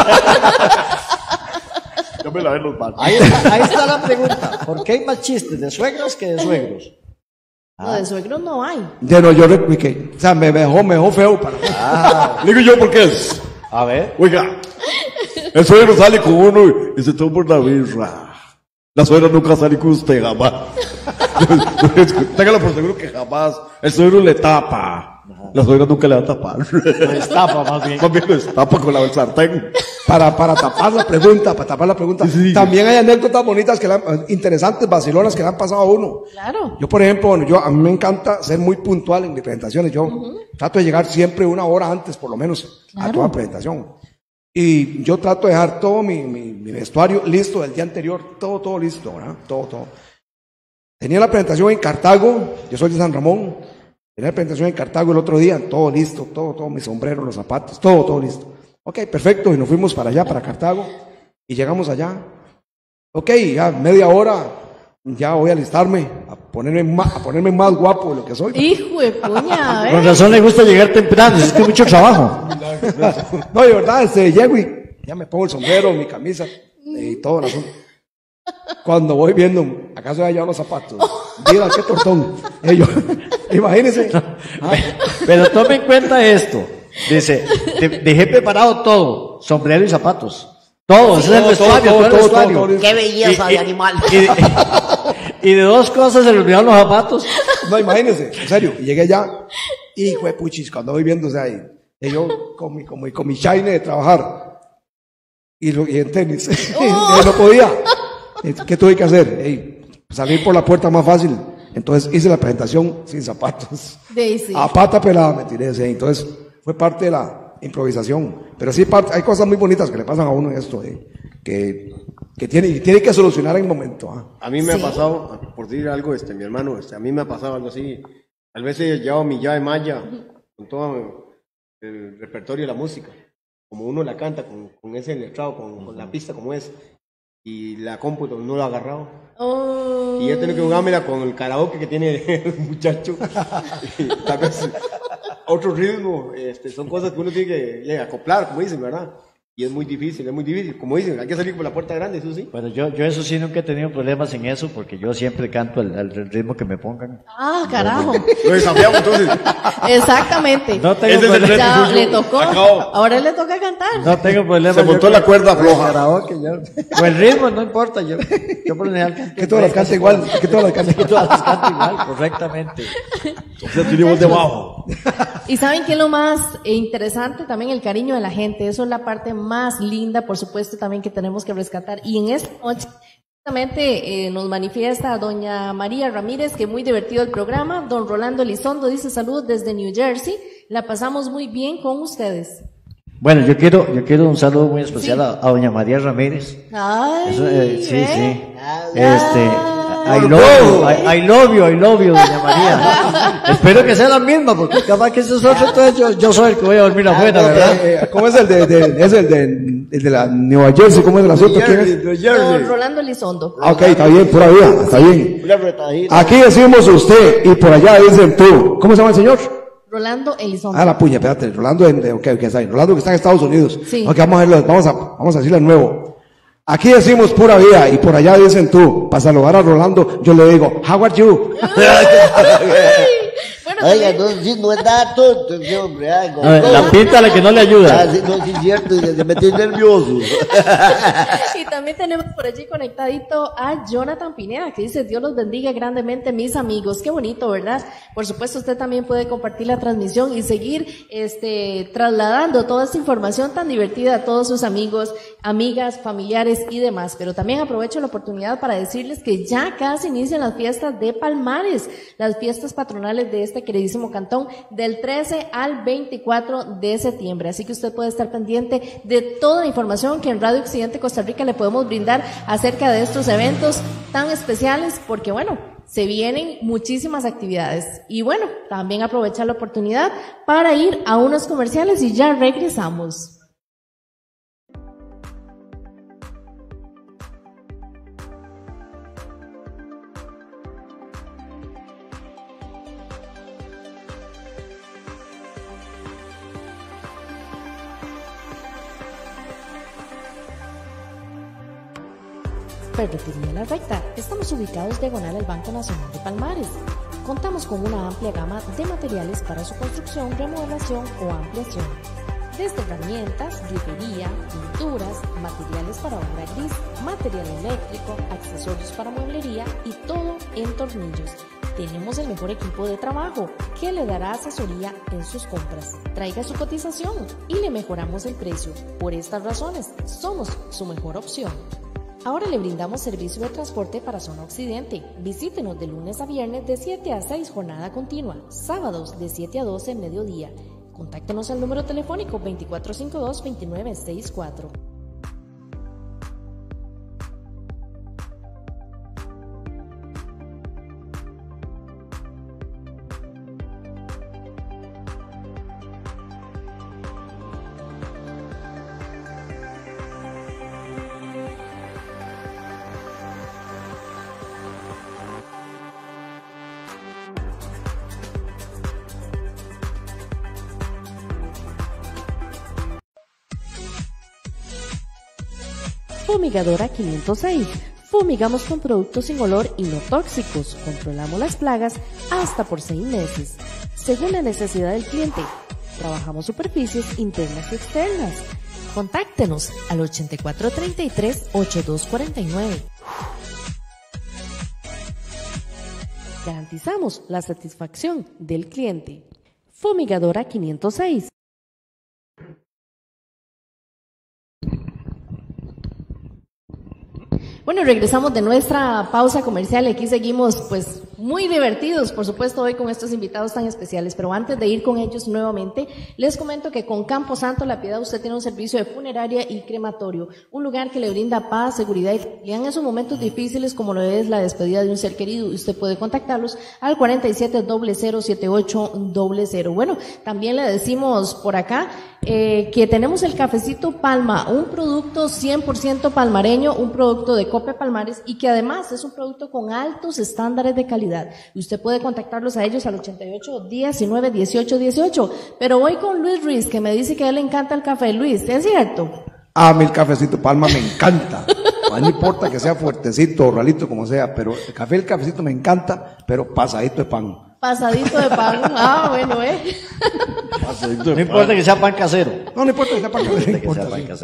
S5: Ya me la ven los manos.
S2: Ahí está, ahí está la pregunta. ¿Por qué hay más chistes de suegras que de suegros?
S1: No, de suegros no hay.
S3: Ya no, yo repliqué. O sea, me dejó, me dejó feo para mí.
S5: Digo yo por qué es.
S2: A ver.
S5: Oiga, el suegro sale con uno y se toma una birra. La suegra nunca sale con usted, jamás. Téngalo por seguro que jamás. El suegro le tapa. La suegra nunca le va a tapar.
S2: Lo destapa más bien.
S5: Más bien lo destapa con la sartén.
S3: Para, para tapar la pregunta, para tapar la pregunta.
S5: Sí, sí.
S3: También hay anécdotas bonitas, que le han- interesantes, vacilonas que le han pasado a uno.
S1: Claro.
S3: Yo, por ejemplo, bueno, yo, a mí me encanta ser muy puntual en mis presentaciones. Yo trato de llegar siempre una hora antes, por lo menos, a
S1: Claro.
S3: toda presentación. Y yo trato de dejar todo mi, mi, mi vestuario listo del día anterior, todo, todo listo, ¿verdad? Todo, todo. Tenía la presentación en Cartago, yo soy de San Ramón. Tenía la presentación en Cartago el otro día, todo listo, todo, todo, mi sombrero, los zapatos, todo, todo listo. Ok, perfecto, y nos fuimos para allá, para Cartago, y llegamos allá. Ok, ya media hora, ya voy a alistarme, a ponerme más, a ponerme más guapo de lo que soy.
S1: Hijo de puña,
S2: Con
S1: ¿eh?
S2: razón le gusta llegar temprano, es que hay mucho trabajo.
S3: No, de verdad, este, llego y ya me pongo el sombrero, mi camisa y todo el asunto. Cuando voy viendo, ¿acaso ya llevado los zapatos? Mira, qué tortón. Ellos, imagínense. Ah,
S2: Pero tome en cuenta esto. Dice, de- dejé preparado todo, sombrero y zapatos. Todo, ese es el
S3: todo,
S2: vestuario,
S3: todo,
S2: todo, el
S3: todo,
S2: vestuario.
S3: todo, todo.
S7: Qué belleza de animal.
S2: Y de, y de dos cosas se le olvidaron los zapatos.
S3: no, imagínense, en serio. Y llegué allá, y fue puchis, cuando voy viendo, o sea, y, y yo con mi, con mi, con mi shine de trabajar, y, lo, y en tenis, y no podía. ¿Qué tuve que hacer? Ey, salir por la puerta más fácil. Entonces hice la presentación sin zapatos.
S1: Daisy.
S3: A pata pelada me tiré, sí. Entonces fue parte de la improvisación. Pero sí, parte- hay cosas muy bonitas que le pasan a uno en esto, eh, que, que tiene, y tiene que solucionar en el momento. ah.
S6: A mí me
S1: Sí.
S6: ha pasado, por decir algo, este, mi hermano, este, a mí me ha pasado algo así. A veces llevo mi llave maya con todo el repertorio de la música. Como uno la canta con, con ese letrado, con, con la pista como es. Y la cómputo no lo ha agarrado.
S1: Oh.
S6: Y yo tengo que jugármela con el karaoke que tiene el muchacho. Y tal vez otro ritmo, este, son cosas que uno tiene que eh, acoplar, como dicen, ¿verdad? Y es muy difícil, es muy difícil. Como dicen, hay que salir por la puerta grande, eso sí.
S2: Bueno, yo, yo eso sí nunca he tenido problemas en eso, porque yo siempre canto al, al ritmo que me pongan.
S1: Ah, carajo.
S6: Lo desafiamos entonces.
S1: Exactamente.
S2: No tengo
S6: Ese es el
S2: problema.
S6: reto
S1: Ya
S6: suyo.
S1: le tocó.
S6: Acabó.
S1: Ahora le toca cantar.
S2: No tengo problema.
S5: Se
S2: yo
S5: montó
S2: con-
S5: la cuerda
S2: con el
S5: floja.
S2: karaoke, yo- Con el ritmo, no importa. Yo, yo por lo general canto.
S3: Que todas las canta igual, que todas las canta
S2: Que todas las canto igual, correctamente.
S5: O sea, tiene debajo.
S1: Y saben que lo más eh, interesante también el cariño de la gente, eso es la parte más linda, por supuesto, también que tenemos que rescatar. Y en esta noche, justamente eh, nos manifiesta doña María Ramírez que muy divertido el programa. Don Rolando Elizondo dice saludos desde New Jersey. La pasamos muy bien con ustedes.
S2: Bueno, yo quiero, yo quiero un saludo muy especial a, a doña María Ramírez.
S1: Ay,
S2: Eso, eh, sí,
S1: ¿eh?
S2: sí. Este, I love you, I, I love you, I love you, doña María. Espero que sea la misma, porque capaz que ese es otro, entonces yo, yo soy el que voy a dormir afuera, ¿verdad?
S3: Eh, eh, ¿Cómo es el de, de- es el de, el de la Nueva Jersey? ¿Cómo es el asunto? ¿Quién es?
S1: Don Rolando Elizondo.
S3: Ah, ok, está bien, pura vida, está bien.
S7: Una retadita.
S3: Aquí decimos usted y por allá dicen tú. ¿Cómo se llama el señor?
S1: Rolando Elizondo.
S3: Ah, la puña, espérate, Rolando, en, de, ok, ok, está bien. Rolando que está en Estados Unidos.
S1: Sí.
S3: Ok, vamos a verlo, vamos a, vamos a decirle de nuevo. Aquí decimos pura vida y por allá dicen tú. Para saludar a Rolando, yo le digo, how are you?
S1: Bueno,
S7: Oiga,
S1: también-
S7: no, sí, no es nada tonto ese hombre. Ay,
S2: No, la pinta a la que no le
S7: Ah,
S2: ayuda.
S7: sí, no, sí es cierto, se me tiene nervioso.
S1: Y también tenemos por allí conectadito a Jonathan Pineda, que dice, Dios los bendiga grandemente, mis amigos. Qué bonito, ¿verdad? Por supuesto, usted también puede compartir la transmisión y seguir este, trasladando toda esta información tan divertida a todos sus amigos, amigas, familiares y demás. Pero también aprovecho la oportunidad para decirles que ya casi inician las fiestas de Palmares, las fiestas patronales de este queridísimo cantón, del trece al veinticuatro de septiembre. Así que usted puede estar pendiente de toda la información que en Radio Occidente Costa Rica le podemos brindar acerca de estos eventos tan especiales, porque bueno, se vienen muchísimas actividades. Y bueno, también aprovechar la oportunidad para ir a unos comerciales y ya regresamos. Ferretería La Recta. Estamos ubicados diagonal al Banco Nacional de Palmares. Contamos con una amplia gama de materiales para su construcción, remodelación o ampliación. Desde herramientas, grifería, pinturas, materiales para obra gris, material eléctrico, accesorios para mueblería y todo en tornillos. Tenemos el mejor equipo de trabajo que le dará asesoría en sus compras. Traiga su cotización y le mejoramos el precio. Por estas razones, somos su mejor opción. Ahora le brindamos servicio de transporte para zona occidente. Visítenos de lunes a viernes de siete a seis, jornada continua. Sábados de siete a doce, mediodía. Contáctenos al número telefónico veinticuatro cincuenta y dos, veintinueve sesenta y cuatro. Fumigadora quinientos seis. Fumigamos con productos sin olor y no tóxicos. Controlamos las plagas hasta por seis meses. Según la necesidad del cliente, trabajamos superficies internas y externas. Contáctenos al ochenta y cuatro treinta y tres, ochenta y dos cuarenta y nueve. Garantizamos la satisfacción del cliente. Fumigadora quinientos seis. Bueno, regresamos de nuestra pausa comercial y aquí seguimos pues muy divertidos, por supuesto, hoy con estos invitados tan especiales, pero antes de ir con ellos nuevamente, les comento que con Campo Santo La Piedad usted tiene un servicio de funeraria y crematorio, un lugar que le brinda paz, seguridad y tranquilidad en esos momentos difíciles como lo es la despedida de un ser querido. Usted puede contactarlos al cuarenta y siete, cero cero, setenta y ocho, cero cero. Bueno, también le decimos por acá eh, que tenemos el cafecito Palma, un producto cien por ciento palmareño, un producto de Cope Palmares y que además es un producto con altos estándares de calidad. Y usted puede contactarlos a ellos al ochenta y ocho, diecinueve, dieciocho, dieciocho. Pero voy con Luis Ruiz, que me dice que a él le encanta el café. Luis, ¿es cierto?
S3: A mí el cafecito Palma me encanta. A mí no importa que sea fuertecito o ralito como sea, pero el café, el cafecito me encanta, pero pasadito de pan.
S1: Pasadito de pan. Ah, bueno, eh.
S2: No importa que sea pan casero.
S3: No, no importa que sea pan, no
S2: Que sea
S3: importa.
S2: pan
S3: Sí.
S2: casero.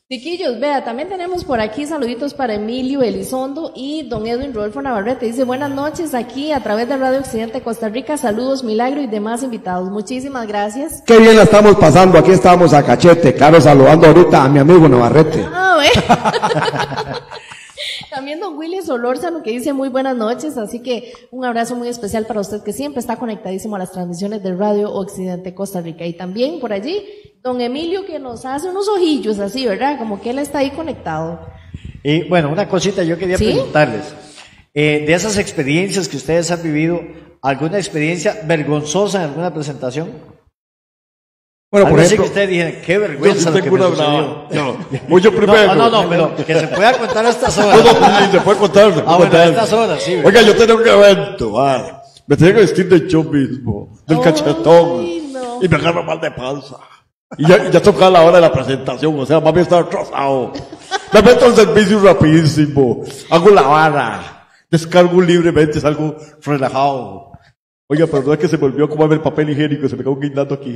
S1: Chiquillos, vea, también tenemos por aquí saluditos para Emilio Elizondo y don Edwin Rodolfo Navarrete. Dice, buenas noches aquí a través de Radio Occidente Costa Rica. Saludos, Milagro y demás invitados. Muchísimas gracias.
S3: Qué bien la estamos pasando. Aquí estamos a cachete. Claro, saludando ahorita a mi amigo Navarrete.
S1: Ah, bueno. También don Willy Solórzano que dice muy buenas noches, así que un abrazo muy especial para usted que siempre está conectadísimo a las transmisiones de Radio Occidente Costa Rica. Y también por allí don Emilio que nos hace unos ojillos así, ¿verdad? Como que él está ahí conectado.
S2: Y bueno, una cosita yo quería
S1: ¿Sí?
S2: preguntarles, eh, de esas experiencias que ustedes han vivido, ¿alguna experiencia vergonzosa en alguna presentación?
S3: Bueno, por
S2: Algo así
S3: ejemplo,
S2: que ustedes dijeron, qué
S5: Yo
S2: vergüenza
S5: sí
S2: lo que
S5: tengo
S2: me
S5: una
S2: sucedió.
S5: brava. No, voy yo primero.
S2: No, no, no, pero que se pueda contar a estas horas.
S5: No, no, sí, se puede contar. Se puede
S2: Ah, bueno,
S5: contar.
S2: a estas horas, sí.
S5: Oiga, yo tenía un evento, ah, me tenía que vestir de yo mismo, del
S1: Ay,
S5: cachetón,
S1: no.
S5: y me agarro mal de panza. Y ya, y ya tocaba la hora de la presentación, o sea, mami estaba atrasado. Me meto al servicio rapidísimo, hago la vara, descargo libremente, salgo relajado. Oiga, pero no es que se me olvidó comerme el papel higiénico, se me quedó guindando aquí.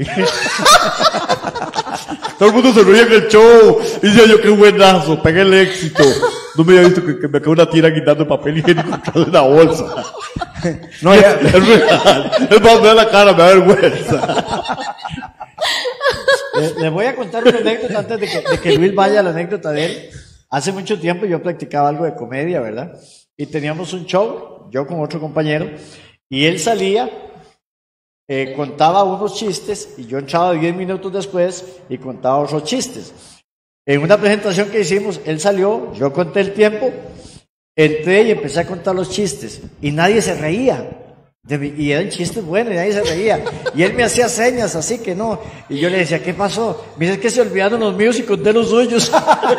S5: Todo el mundo se reía en el show. Y decía yo, qué buenazo, pegué el éxito. No me había visto que, que me quedó una tira guindando el papel higiénico atrás de una bolsa.
S3: no, ya,
S5: Es real. Es más, me da la cara, me da vergüenza.
S2: Les le voy a contar una anécdota antes de que, de que Luis vaya a la anécdota de él. Hace mucho tiempo yo practicaba algo de comedia, ¿verdad? Y teníamos un show, yo con otro compañero, y él salía, eh, contaba unos chistes, y yo entraba diez minutos después y contaba otros chistes. En una presentación que hicimos, él salió, yo conté el tiempo, entré y empecé a contar los chistes, y nadie se reía. De mi- y eran chistes buenos y nadie se reía. Y él me hacía señas así que no. Y yo le decía, ¿qué pasó? Me dice, es que se olvidaron los míos y conté los suyos.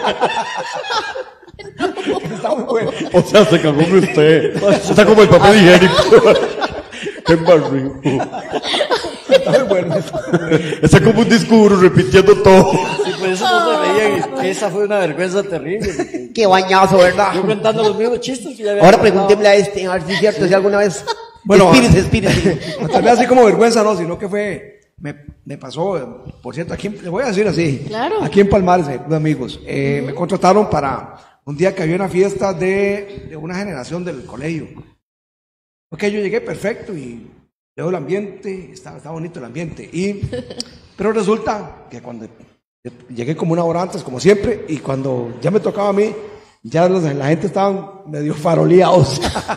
S3: está muy bueno.
S5: O sea, se cagó en usted. Está como el papel higiénico. Qué barrio.
S3: Está muy bueno.
S5: Está como un discurso repitiendo todo.
S2: Y por eso no se reían. Y esa fue una vergüenza terrible. porque
S7: Qué bañazo, ¿verdad?
S2: Yo contando los mismos chistes que ya había
S7: Ahora
S2: contado.
S7: pregúnteme a este, a ver si es cierto, si alguna vez...
S3: Bueno,
S7: espírese, espírese.
S3: No, tal vez así como vergüenza, no, sino que fue, me, me pasó, eh, por cierto, aquí, en- le voy a decir así,
S1: Claro.
S3: aquí en Palmares, eh, amigos, eh, me contrataron para un día que había una fiesta de, de una generación del colegio. Ok, yo llegué perfecto y veo el ambiente, está, está bonito el ambiente, y, pero resulta que cuando llegué como una hora antes, como siempre, y cuando ya me tocaba a mí, ya los- la gente estaba medio faroleados.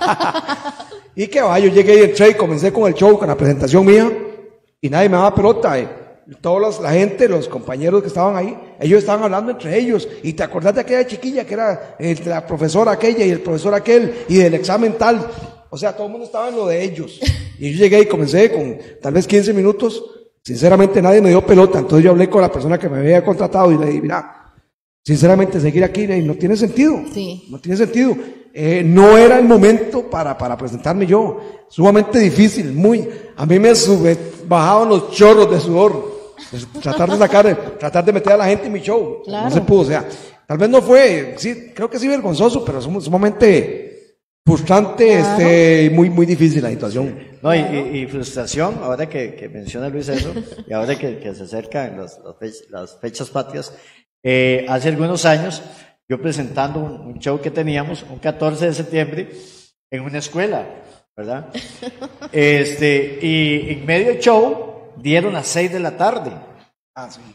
S3: Y que va, yo llegué y entré y comencé con el show, con la presentación mía, y nadie me daba pelota. Eh. Todos los, la gente, los compañeros que estaban ahí, ellos estaban hablando entre ellos. Y te acordás de aquella chiquilla que era eh, la profesora aquella y el profesor aquel, y del examen tal. O sea, todo el mundo estaba en lo de ellos. Y yo llegué y comencé con tal vez quince minutos. Sinceramente nadie me dio pelota. Entonces yo hablé con la persona que me había contratado y le dije, mira, sinceramente seguir aquí eh, no tiene sentido.
S1: Sí.
S3: No tiene sentido. Eh, no era el momento para, para presentarme yo. Sumamente difícil, muy. A mí me sube, bajaban los chorros de sudor. Pues, tratar de sacar, eh, tratar de meter a la gente en mi show.
S1: Claro.
S3: No se pudo, o sea, tal vez no fue, sí, creo que sí vergonzoso, pero sum- sumamente frustrante,
S1: Claro.
S3: este, y muy, muy difícil la situación.
S2: No, y, y- y frustración, ahora que, que menciona Luis eso, y ahora que, que se acercan las, las, fech- las fechas patrias, eh, hace algunos años, yo presentando un, un show que teníamos, un catorce de septiembre, en una escuela, ¿verdad? Este, y en medio del show, dieron las seis de la tarde.
S3: Ah, sí.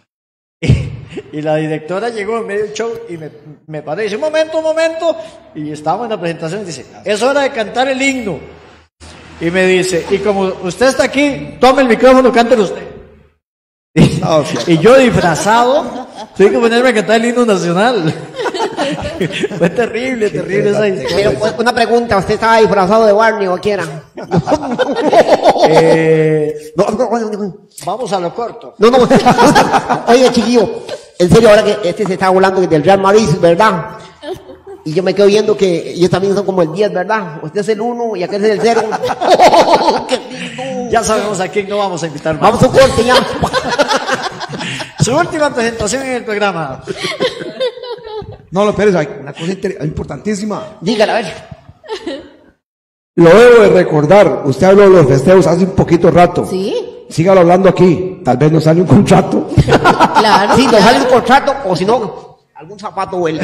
S2: Y la directora llegó en medio del show y me, me paró y dice, un momento, un momento. Y estábamos en la presentación y dice, es hora de cantar el himno. Y me dice, y como usted está aquí, tome el micrófono, cántelo usted. Y,
S3: Ah, sí.
S2: y yo disfrazado, tuve que ponerme a cantar el himno nacional. Fue terrible, terrible esa
S7: Pero
S2: historia.
S7: pues, una pregunta, ¿usted estaba disfrazado de Barney o quién era?
S2: Eh,
S7: No, no, no, no.
S2: vamos a lo corto.
S7: No, no. Oye, chiquillo, en serio, ahora que este se está volando del Real Madrid, ¿verdad? Y yo me quedo viendo que ellos también son como el diez, ¿verdad? Usted es el uno y aquel es el cero. ¡Qué lindo!
S2: Ya sabemos a quién no vamos a invitar más.
S7: Vamos a un corte ya.
S2: Su última presentación en el programa.
S3: No, no, Pérez, hay una cosa inter- importantísima.
S7: Dígala, a ver.
S3: Lo debo de recordar. Usted habló de los festejos hace un poquito rato.
S1: Sí,
S3: Sígalo hablando aquí. Tal vez nos sale un contrato.
S1: claro.
S7: Sí, nos sale un contrato o si no,
S8: algún zapato vuelve.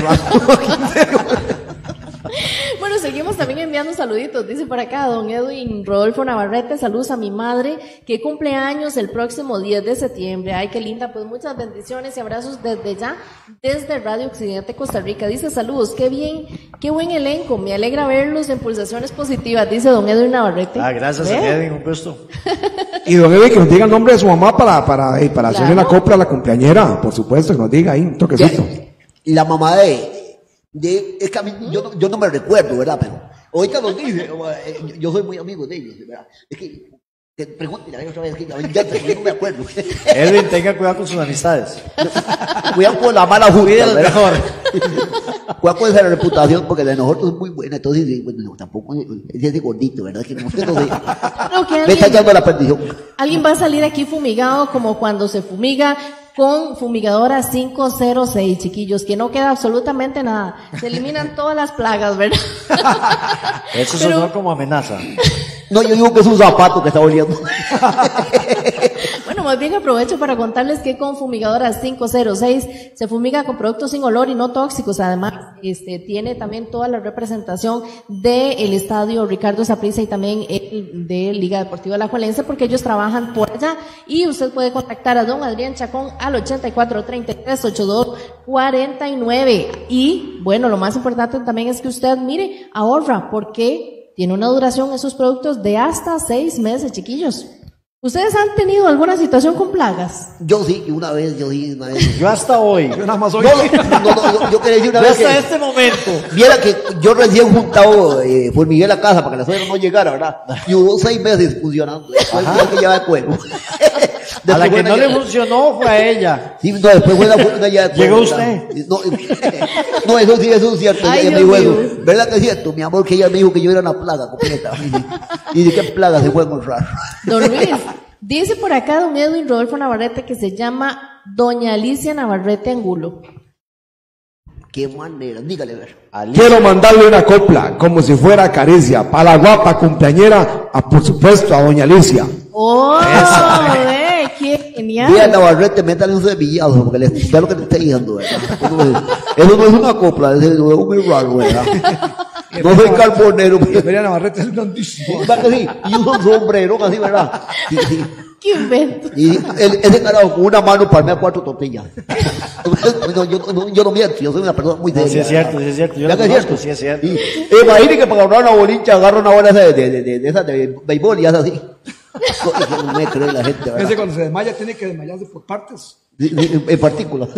S1: Bueno, seguimos también enviando saluditos. Dice por acá don Edwin Rodolfo Navarrete, saludos a mi madre que cumple años el próximo diez de septiembre. Ay, qué linda, pues muchas bendiciones y abrazos desde ya, desde Radio Occidente Costa Rica. Dice saludos, qué bien, qué buen elenco, me alegra verlos en Pulsaciones Positivas, dice don Edwin Navarrete.
S2: Ah, gracias,
S1: ¿Ve?
S2: Edwin, un gusto.
S3: Y don Edwin, que nos diga el nombre de su mamá para, para, eh, para
S1: Claro.
S3: hacerle una copla a la cumpleañera, por supuesto, que nos diga ahí, un toquecito.
S8: La mamá de, de es que a mí, yo, no- yo no me recuerdo, ¿verdad? Pero ahorita nos dice, eh, yo- yo soy muy amigo de ellos, ¿verdad? Es que, que pregúntale otra vez, que a mí ya yo no me acuerdo.
S2: Edwin, tenga cuidado con sus amistades.
S8: Cuidado con la mala
S2: Cuida
S8: juvida,
S2: el
S8: ¿verdad?
S2: mejor.
S8: Cuidado con esa reputación, porque de nosotros es muy buena, entonces, eh, bueno, no, tampoco es ese gordito, ¿verdad? Que no, usted no se,
S1: Creo que
S8: me está
S1: alguien,
S8: echando la perdición.
S1: alguien va a salir aquí fumigado como cuando se fumiga con fumigadora cinco cero seis, chiquillos, que no queda absolutamente nada. Se eliminan todas las plagas, ¿verdad?
S2: Eso
S1: Pero-
S2: sonó como amenaza.
S8: No, yo digo que es un zapato que está oliendo.
S1: Bueno, más bien aprovecho para contarles que con fumigadora cinco cero seis se fumiga con productos sin olor y no tóxicos. Además, este tiene también toda la representación del estadio Ricardo Saprissa y también el de Liga Deportiva Alajuelense, porque ellos trabajan por allá. Y usted puede contactar a don Adrián Chacón al ochenta y cuatro treinta y tres ochenta y dos cuarenta y nueve. Y bueno, lo más importante también es que usted, mire, ahorra, porque tiene una duración esos productos de hasta seis meses, chiquillos. ¿Ustedes han tenido alguna situación con plagas?
S8: Yo sí, una vez, yo sí, una vez.
S2: Yo hasta hoy.
S3: Yo nada más hoy.
S8: No, no, no, no, yo, yo quería decir una
S2: Yo
S8: vez
S2: hasta
S8: que,
S2: este momento.
S8: viera que yo recién juntado, eh, formigué la casa para que la suegra no llegara, ¿verdad? Y duró seis meses funcionando. Después fue que llevaba de cuero.
S2: A la
S8: Después
S2: que
S8: fue
S2: no
S8: una-
S2: le funcionó fue a ella.
S8: Sí, no, después fue una, fue una ya de
S2: Llegó
S8: cuero, ¿verdad?
S2: usted.
S8: No, no, eso sí, eso es cierto.
S1: Ay,
S8: ella me
S1: Dios
S8: dijo
S1: mío.
S8: eso. ¿Verdad que es cierto? Mi amor, que ella me dijo que yo era una plaga completa. Y de qué plaga se puede encontrar.
S1: Don Luis, dice por acá don Edwin Rodolfo Navarrete que se llama doña Alicia Navarrete Angulo.
S8: Qué manera, dígale a ver.
S3: Quiero mandarle una copla, como si fuera caricia, para la guapa cumpleañera, a, por supuesto, a doña Alicia.
S1: ¡Oh! eh, ¡Qué genial!
S8: Vía Navarrete, métale un cebillazo, porque le, vea lo que le está diciendo, ¿verdad? Eso no es, eso no es una copla, eso es muy raro, ¿verdad? No soy carbonero,
S3: Y
S8: pero
S3: Feria Navarrete es grandísimo.
S8: ¿verdad que sí? Y uso un sombrero, así, ¿verdad? Sí, sí.
S1: ¡Qué invento!
S8: Y el- ese carajo con una mano palmea cuatro tortillas. No, yo, no, yo no miento, yo soy una persona muy
S2: No,
S8: seria.
S2: sí es cierto, sí es cierto. Yo
S8: ¿Verdad
S2: lo
S8: que es
S2: conozco,
S8: cierto?
S2: sí es cierto.
S8: Sí. Imagine que para comprar una bolincha agarra una bola de, de, de, de, de esas de béisbol y hace así. No me cree la gente, ¿verdad?
S3: Ese cuando se desmaya tiene que desmayarse por partes.
S8: Sí, sí, en partículas.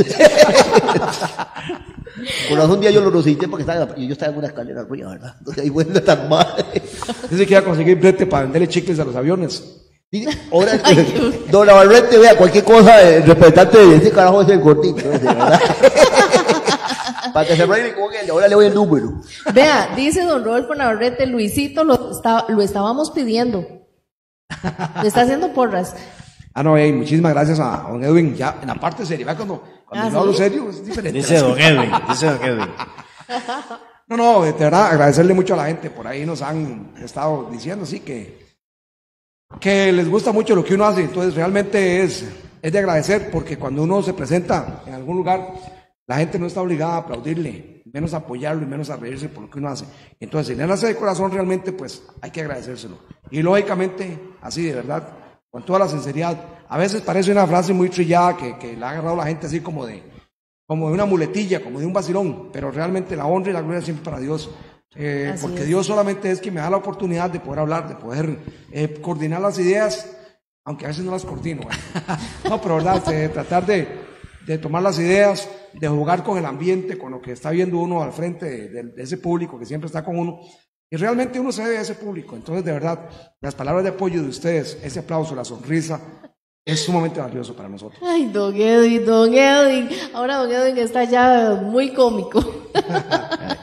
S8: Por razón un día yo lo recité porque estaba, y yo estaba en una escalera arriba, ¿verdad? Entonces ahí bueno tan mal.
S3: Dice que iba a conseguir brete para venderle chicles a los aviones.
S8: Y ahora, don Navarrete, vea, cualquier cosa, el representante de ese carajo es el gordito, ese, ¿verdad? Para que se reine con él, ahora le doy el número.
S1: Vea, dice don Rodolfo Navarrete, Luisito lo, está, lo estábamos pidiendo. Le está haciendo porras.
S3: Ah, no, hey, muchísimas gracias a don Edwin. Ya, en la parte seria, ¿verdad? Cuando, cuando
S1: Ah,
S3: yo hablo
S1: ¿sí?
S3: serio, es diferente.
S2: Dice don Edwin, dice don Edwin.
S3: No, no, de verdad, agradecerle mucho a la gente. Por ahí nos han estado diciendo, sí, que, que les gusta mucho lo que uno hace. Entonces, realmente es, es de agradecer, porque cuando uno se presenta en algún lugar, la gente no está obligada a aplaudirle, menos a apoyarlo y menos a reírse por lo que uno hace. Entonces, si le nace de corazón, realmente, pues hay que agradecérselo. Y lógicamente, así de verdad, con toda la sinceridad. A veces parece una frase muy trillada que, que le ha agarrado la gente así como de, como de una muletilla, como de un vacilón, pero realmente la honra y la gloria siempre para Dios. Eh,
S1: Así
S3: porque
S1: es.
S3: Dios solamente es quien me da la oportunidad de poder hablar, de poder eh, coordinar las ideas, aunque a veces no las coordino. ¿verdad? No, pero verdad, de tratar de, de tomar las ideas, de jugar con el ambiente, con lo que está viendo uno al frente de, de- de ese público que siempre está con uno. Y realmente uno se debe a ese público. Entonces, de verdad, las palabras de apoyo de ustedes, ese aplauso, la sonrisa, es sumamente valioso para nosotros.
S1: Ay, don Edwin, don Edwin. Ahora don Edwin está ya muy cómico.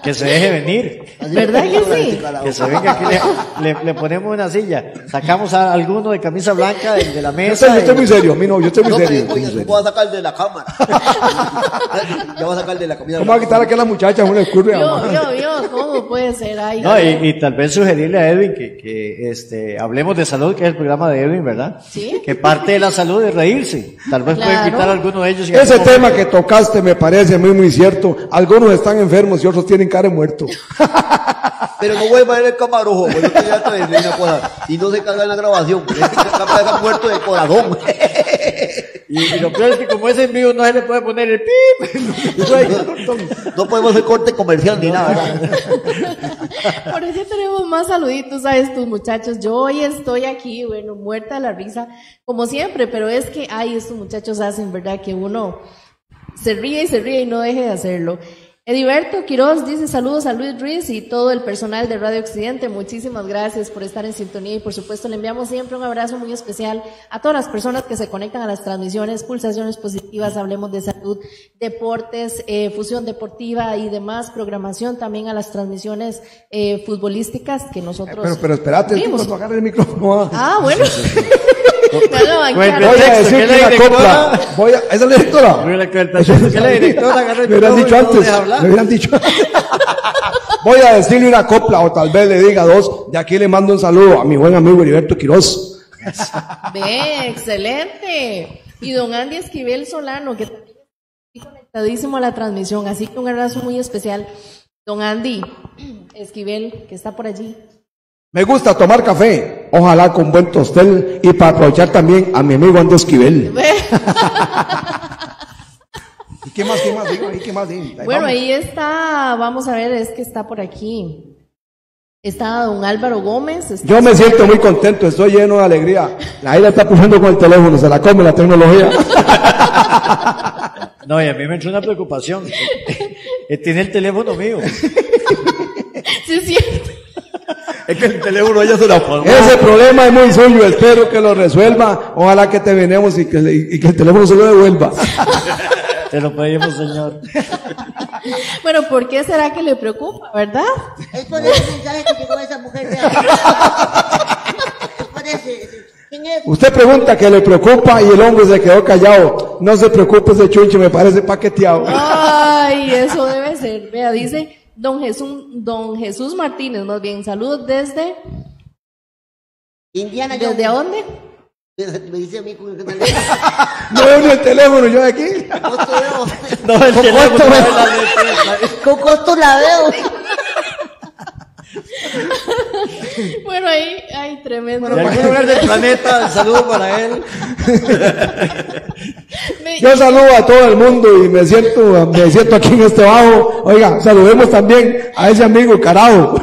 S2: que se deje venir.
S1: ¿Verdad que sí?
S2: Que se venga aquí, le, le, le ponemos una silla, sacamos a alguno de camisa blanca de, de la
S3: Yo
S2: mesa.
S3: estoy, yo estoy
S2: y-
S3: muy serio, a mí no, yo estoy muy
S8: No,
S3: serio.
S8: que
S3: estoy muy
S8: ya
S3: serio.
S8: voy a sacar de la cámara. Ya voy a sacar de la comida.
S3: ¿Cómo va a quitar a aquella muchacha? Una disculpe,
S1: Yo,
S3: mamá.
S1: yo, yo, ¿cómo puede ser? Ay,
S2: No, y, y tal vez sugerirle a Edwin que, que este, hablemos de salud, que es el programa de Edwin, ¿verdad?
S1: Sí.
S2: Que parte de la salud es reírse. Tal vez puede
S1: Claro.
S2: invitar a alguno de ellos. y
S3: Ese
S2: hacemos-
S3: tema que tocaste me parece muy, muy cierto. Algunos están enfermos y otros tienen cara de muerto.
S8: Pero no voy a ver el camarojo, güey. No te ya te decir una cosa. Y no se carga en la grabación. Es que capaz de estar muerto de corazón.
S2: Y, y lo peor es que como es en vivo no se le puede poner el pip.
S8: No podemos hacer corte comercial ni nada, ¿verdad?
S1: Por eso tenemos más saluditos a estos muchachos. Yo hoy estoy aquí, bueno, muerta de la risa, como siempre, pero es que, ay, estos muchachos hacen, ¿verdad? Que uno se ríe y se ríe y no deje de hacerlo. Ediberto Quiroz dice saludos a Luis Ruiz y todo el personal de Radio Occidente. Muchísimas gracias por estar en sintonía y por supuesto le enviamos siempre un abrazo muy especial a todas las personas que se conectan a las transmisiones, Pulsaciones Positivas, Hablemos de Salud, Deportes, eh, Fusión Deportiva y demás programación, también a las transmisiones eh, futbolísticas que nosotros...
S3: Pero, pero espérate,
S1: vimos.
S3: cuando agarre el micrófono.
S1: Ah, bueno. Me hago bancar.
S2: Bueno,
S3: Voy a
S2: Texto,
S3: decir
S2: ¿qué
S3: que
S2: la
S3: la
S2: directora?
S3: copla. Voy a, ¿esa es la directora?
S2: Voy a la- que la directora agarre el
S3: Me hubieran
S2: micrófono
S3: dicho
S2: y no
S3: antes.
S2: deja hablar.
S3: Me hubieran dicho. Voy a decirle una copla o tal vez le diga dos. De aquí le mando un saludo a mi buen amigo Heriberto Quiroz.
S1: Ve, excelente. Y don Andy Esquivel Solano, que también está conectadísimo a la transmisión, así que un abrazo muy especial. Don Andy Esquivel, que está por allí.
S3: Me gusta tomar café, ojalá con buen tostel y para aprovechar también a mi amigo Andy Esquivel.
S1: Ve.
S3: ¿Y qué más, qué más? Digo, ahí, ¿qué más? Ahí,
S1: Bueno,
S3: vamos.
S1: ahí está, vamos a ver, es que está por aquí. Está don Álvaro Gómez. está-
S3: Yo me siento muy contento, estoy lleno de alegría. Ahí la está pujando con el teléfono, se la come la tecnología.
S2: No, y a mí me entró una preocupación. Eh, Tiene el teléfono mío.
S1: Sí, es cierto.
S5: Es que el teléfono ella se la apagó.
S3: Ese problema es muy suyo, espero que lo resuelva. Ojalá que te venemos y que, le- y que el teléfono se lo devuelva.
S2: Te lo pedimos, señor.
S1: Bueno, ¿por qué será que le preocupa, verdad?
S7: Es por ese mensaje que llegó esa mujer. vea. Es por ese. ¿Quién es?
S3: Usted pregunta que le preocupa y el hombre se quedó callado. No se preocupe, ese chunche me parece paqueteado.
S1: Ay, eso debe ser. Vea, dice don Jesús, don Jesús Martínez, más bien, saludos desde,
S7: Indiana Jones.
S1: ¿desde dónde?
S7: Me dice a mí con el
S3: No veo ni el teléfono yo de aquí.
S7: costo veo.
S2: No, el
S7: Con
S2: teléfono.
S7: costo,
S2: no,
S7: veo.
S2: la letra.
S7: Con costo la veo.
S1: Bueno, ahí, ay, tremendo.
S2: De algún lugar del planeta, saludo para él.
S1: Me-
S3: Yo saludo a todo el mundo y me siento, me siento aquí en este bajo. Oiga, saludemos también a ese amigo carajo.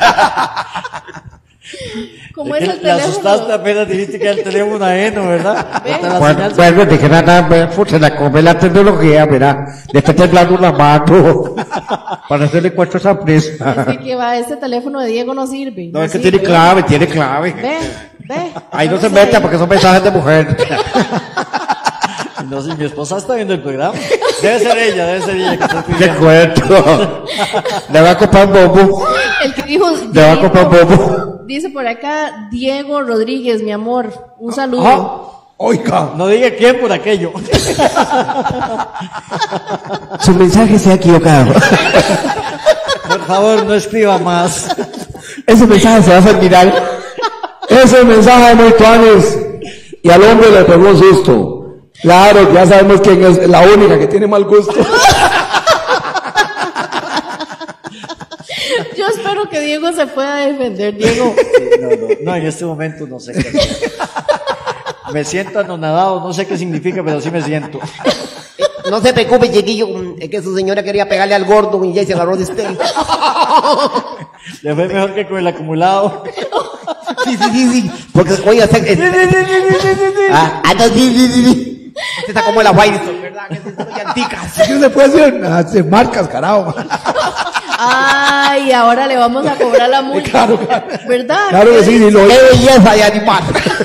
S1: ¿Cómo
S2: Es
S1: es
S2: que
S1: el
S2: le asustaste
S1: teléfono?
S2: apenas dijiste que era el teléfono ajeno, ¿verdad?
S1: Ve.
S2: Hasta la
S6: Bueno,
S2: señal se-
S6: bueno, de que nada, pues, se la come la tecnología, ¿verdad? Le está temblando la mano para hacerle cuatro sorpresa.
S1: Así que va, este teléfono de Diego no sirve.
S6: No, es que
S1: sirve.
S6: tiene clave, tiene clave.
S1: Ve, ve.
S6: Ahí no se meta porque son mensajes de mujer.
S2: No sé, mi esposa está viendo el programa. Debe ser ella, debe ser ella que está
S6: Te
S2: pidiendo.
S6: cuento. Le va a comprar bobo.
S1: El que dijo,
S6: Le va a comprar bobo.
S1: dice por acá, Diego Rodríguez, mi amor, un saludo.
S3: Ah, oiga.
S2: No diga quién por aquello.
S6: Su mensaje se ha equivocado.
S2: Por favor, no escriba más.
S6: Ese mensaje se va a hacer viral.
S3: Ese mensaje es muy tuanis. Y al hombre le pegó un susto. Claro, que ya sabemos quién es la única que tiene mal gusto.
S1: Yo espero que Diego se pueda defender, Diego.
S2: No, no, no, en este momento no sé qué hacer. Me siento anonadado, no sé qué significa, pero sí me siento.
S7: No se preocupe, chiquillo. Es que su señora quería pegarle al gordo y ya se agarró de usted.
S2: Le fue mejor que con el acumulado.
S7: Sí, sí, sí, sí. Porque, oiga, está... Ah, ah, no, sí, sí, sí, sí. Usted está como la Wilson, ¿verdad? Que se son anticas.
S3: ¿Qué se puede hacer? Ah, se marcas, carajo.
S1: Ay, ahora le vamos a cobrar la multa.
S3: Claro, claro.
S1: ¿Verdad?
S3: Claro que sí, sí lo
S7: ¡Qué belleza de animal!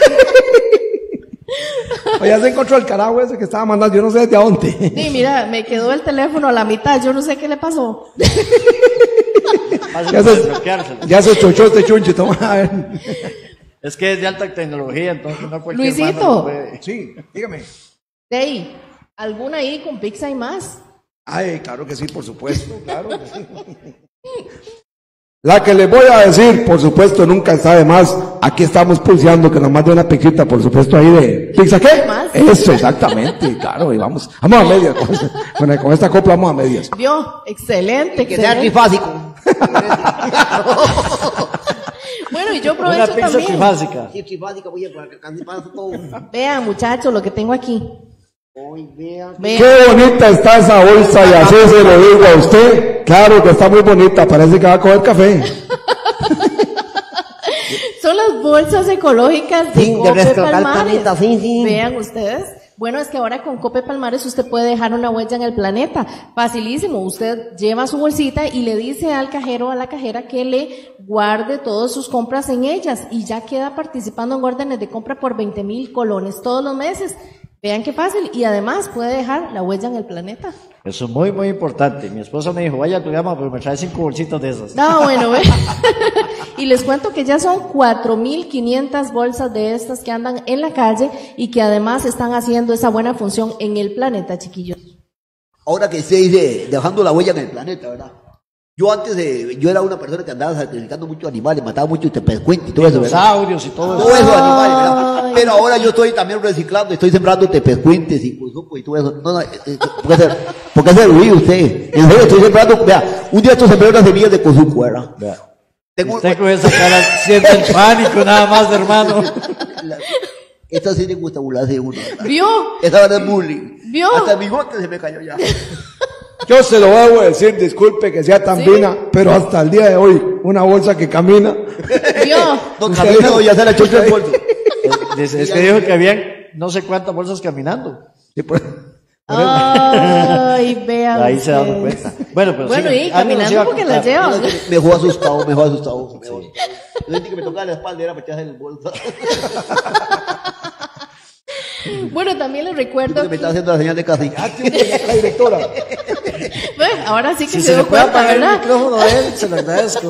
S3: Oye, se encontró el carajo ese que estaba mandando, yo no sé desde dónde.
S1: Sí, mira, me quedó el teléfono a la mitad, yo no sé qué le pasó.
S3: Ya se, ya se chochó este chunche, toma. A ver.
S2: Es que es de alta tecnología, entonces no cualquier
S1: Luisito.
S2: mano lo puede.
S3: Sí, dígame.
S1: Dey, ¿alguna ahí con pizza y más?
S3: Ay, claro que sí, por supuesto, claro que sí. La que les voy a decir, por supuesto, nunca está de más. Aquí estamos pulseando que nomás de una pizzita, por supuesto, ahí de... ¿Pizza qué?
S1: ¿Más?
S3: Eso, exactamente, claro, y vamos, vamos a medias. Con, esta- con, con esta copla vamos a medias.
S1: Vio, excelente,
S7: Que sea
S1: excelente.
S7: trifásico.
S1: Bueno, y yo
S2: Una
S1: aprovecho
S2: pizza
S1: también.
S2: trifásica.
S7: Sí, trifásico, oye, para que casi pasa todo.
S1: Vean, muchachos, lo que tengo aquí.
S7: Hoy, vean.
S1: Vean.
S3: Qué bonita está esa bolsa y así se lo digo a usted. Claro que está muy bonita, parece que va a coger café.
S1: Son las bolsas ecológicas de
S7: Sí, de
S1: Cope
S7: rescatar el
S1: Palmares.
S7: planeta, sí, sí.
S1: Vean ustedes. Bueno, es que ahora con Cope Palmares usted puede dejar una huella en el planeta. Facilísimo. Usted lleva su bolsita y le dice al cajero o a la cajera que le guarde todas sus compras en ellas y ya queda participando en órdenes de compra por veinte mil colones todos los meses. Vean qué fácil. Y además puede dejar la huella en el planeta.
S2: Eso es muy, muy importante. Mi esposa me dijo, vaya al programa, pero me trae cinco bolsitas de esas.
S1: No, bueno, ve. Y les cuento que ya son cuatro mil quinientas bolsas de estas que andan en la calle y que además están haciendo esa buena función en el planeta, chiquillos.
S8: Ahora que se dice dejando la huella en el planeta, ¿verdad? Yo antes de, yo era una persona que andaba sacrificando muchos animales, mataba mucho tepezcuente y todo eso, ¿verdad?
S2: Dinosaurios y todo
S8: Todo
S2: eso.
S8: eso, animales, ¿verdad?
S1: Ay.
S8: Pero ahora yo estoy también reciclando, estoy sembrando tepezcuentes y cuzuco y todo eso. No, no, eh, eh, ¿por qué se, por qué se ríe usted? En serio, estoy sembrando, vea, un día estoy sembrando unas semillas de cuzuco, ¿verdad?
S2: Vea.
S8: Tengo,
S2: Usted con esa cara siente el pánico nada más, hermano.
S8: la- esta sí le gusta burlarse de uno, ¿verdad?
S1: ¿Vio?
S8: Esta verdad es bullying.
S1: ¿Vio?
S8: Hasta el bigote se me cayó ya.
S3: Yo se lo debo decir, disculpe que sea tan
S1: ¿Sí?
S3: fina, pero hasta el día de hoy, una bolsa que camina.
S1: ¿Vio?
S8: No camina, no, ya se la chocha el bolso.
S2: Es, es que dijo que habían no sé cuántas bolsas caminando.
S3: Sí, pues.
S1: Ay, vean.
S2: Ahí se da uno
S1: ustedes.
S2: cuenta. Bueno, pero
S1: Bueno,
S2: sigan.
S1: y
S2: Algo nos iba
S1: caminando
S2: a
S1: porque
S2: contar.
S1: las llevan.
S8: Me dejó asustado, me dejó asustado. Me dejó asustado. Yo sentí que me tocaba la espalda, era para echarse en el bolso.
S1: Bueno, también les recuerdo
S8: Me
S1: que,
S8: estaba haciendo la señal de casi.
S3: La directora.
S1: bueno, ahora sí que
S2: Si
S1: se
S2: se le
S1: dio
S2: puede
S1: cuenta,
S2: apagar el
S1: ¿verdad?
S2: micrófono a él, se lo agradezco.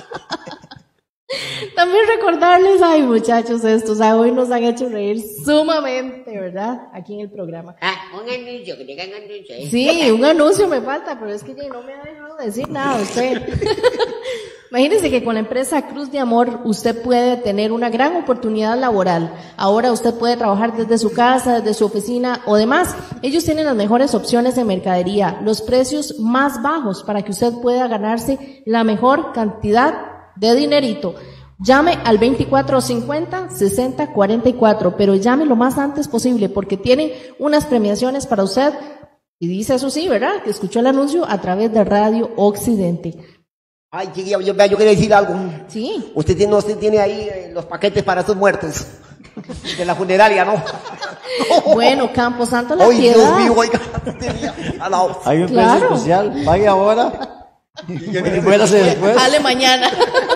S1: También recordarles, ay muchachos, estos, ah, hoy nos han hecho reír sumamente, ¿verdad? Aquí en el programa.
S7: Ah, un anuncio, que tengan anuncio, ¿eh?
S1: Sí, un anuncio me falta, pero es que ya no me ha dejado decir nada usted. Imagínense que con la empresa Cruz de Amor usted puede tener una gran oportunidad laboral. Ahora usted puede trabajar desde su casa, desde su oficina o demás. Ellos tienen las mejores opciones de mercadería, los precios más bajos para que usted pueda ganarse la mejor cantidad de dinerito. Llame al veinticuatro cincuenta sesenta cuarenta y cuatro, pero llame lo más antes posible porque tienen unas premiaciones para usted. Y dice eso sí, ¿verdad? Que escuchó el anuncio a través de Radio Occidente.
S7: Ay, chiquilla, yo, vea, yo quería decir algo.
S1: Sí.
S7: Usted tiene, usted tiene ahí eh, los paquetes para sus muertos. De la funeraria, ¿no?
S1: Bueno, Camposanto La
S8: Ay, Dios
S1: Piedad.
S8: mío, oiga, tenía al lado.
S2: Hay un
S1: Claro.
S2: precio especial. Vaya ahora. Y muérase después.
S1: Dale mañana.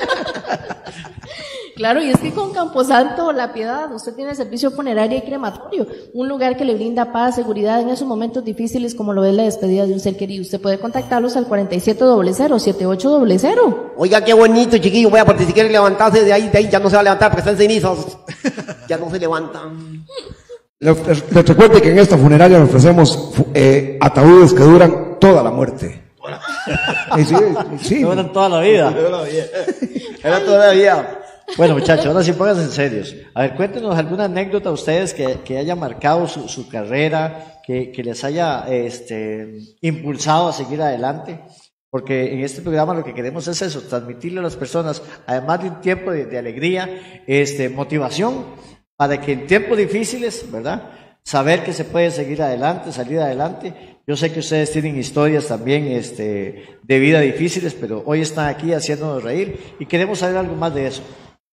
S1: Claro, y es que con Camposanto La Piedad usted tiene servicio funerario y crematorio, un lugar que le brinda paz, seguridad en esos momentos difíciles como lo es la despedida de un ser querido. Usted puede contactarlos al cuarenta y siete cero cero siete ocho cero cero.
S7: Oiga, qué bonito, chiquillo. Voy a partir si quiere levantarse de ahí, de ahí ya no se va a levantar porque está en cenizas. Ya no se levantan.
S3: Les, les- les recuerdo que en esta funeraria le ofrecemos fu- eh, ataúdes que duran toda la muerte. Y sí, sí.
S2: Duran toda la vida.
S8: Era todavía.
S2: Bueno, muchachos, ahora sí pónganse en serios. A ver, cuéntenos alguna anécdota a ustedes que, que haya marcado su, su carrera, que, que les haya este, impulsado a seguir adelante. Porque en este programa lo que queremos es eso, transmitirle a las personas, además de un tiempo de, de alegría, este, motivación, para que en tiempos difíciles, ¿verdad? Saber que se puede seguir adelante, salir adelante. Yo sé que ustedes tienen historias también este, de vida difíciles, pero hoy están aquí haciéndonos reír y queremos saber algo más de eso.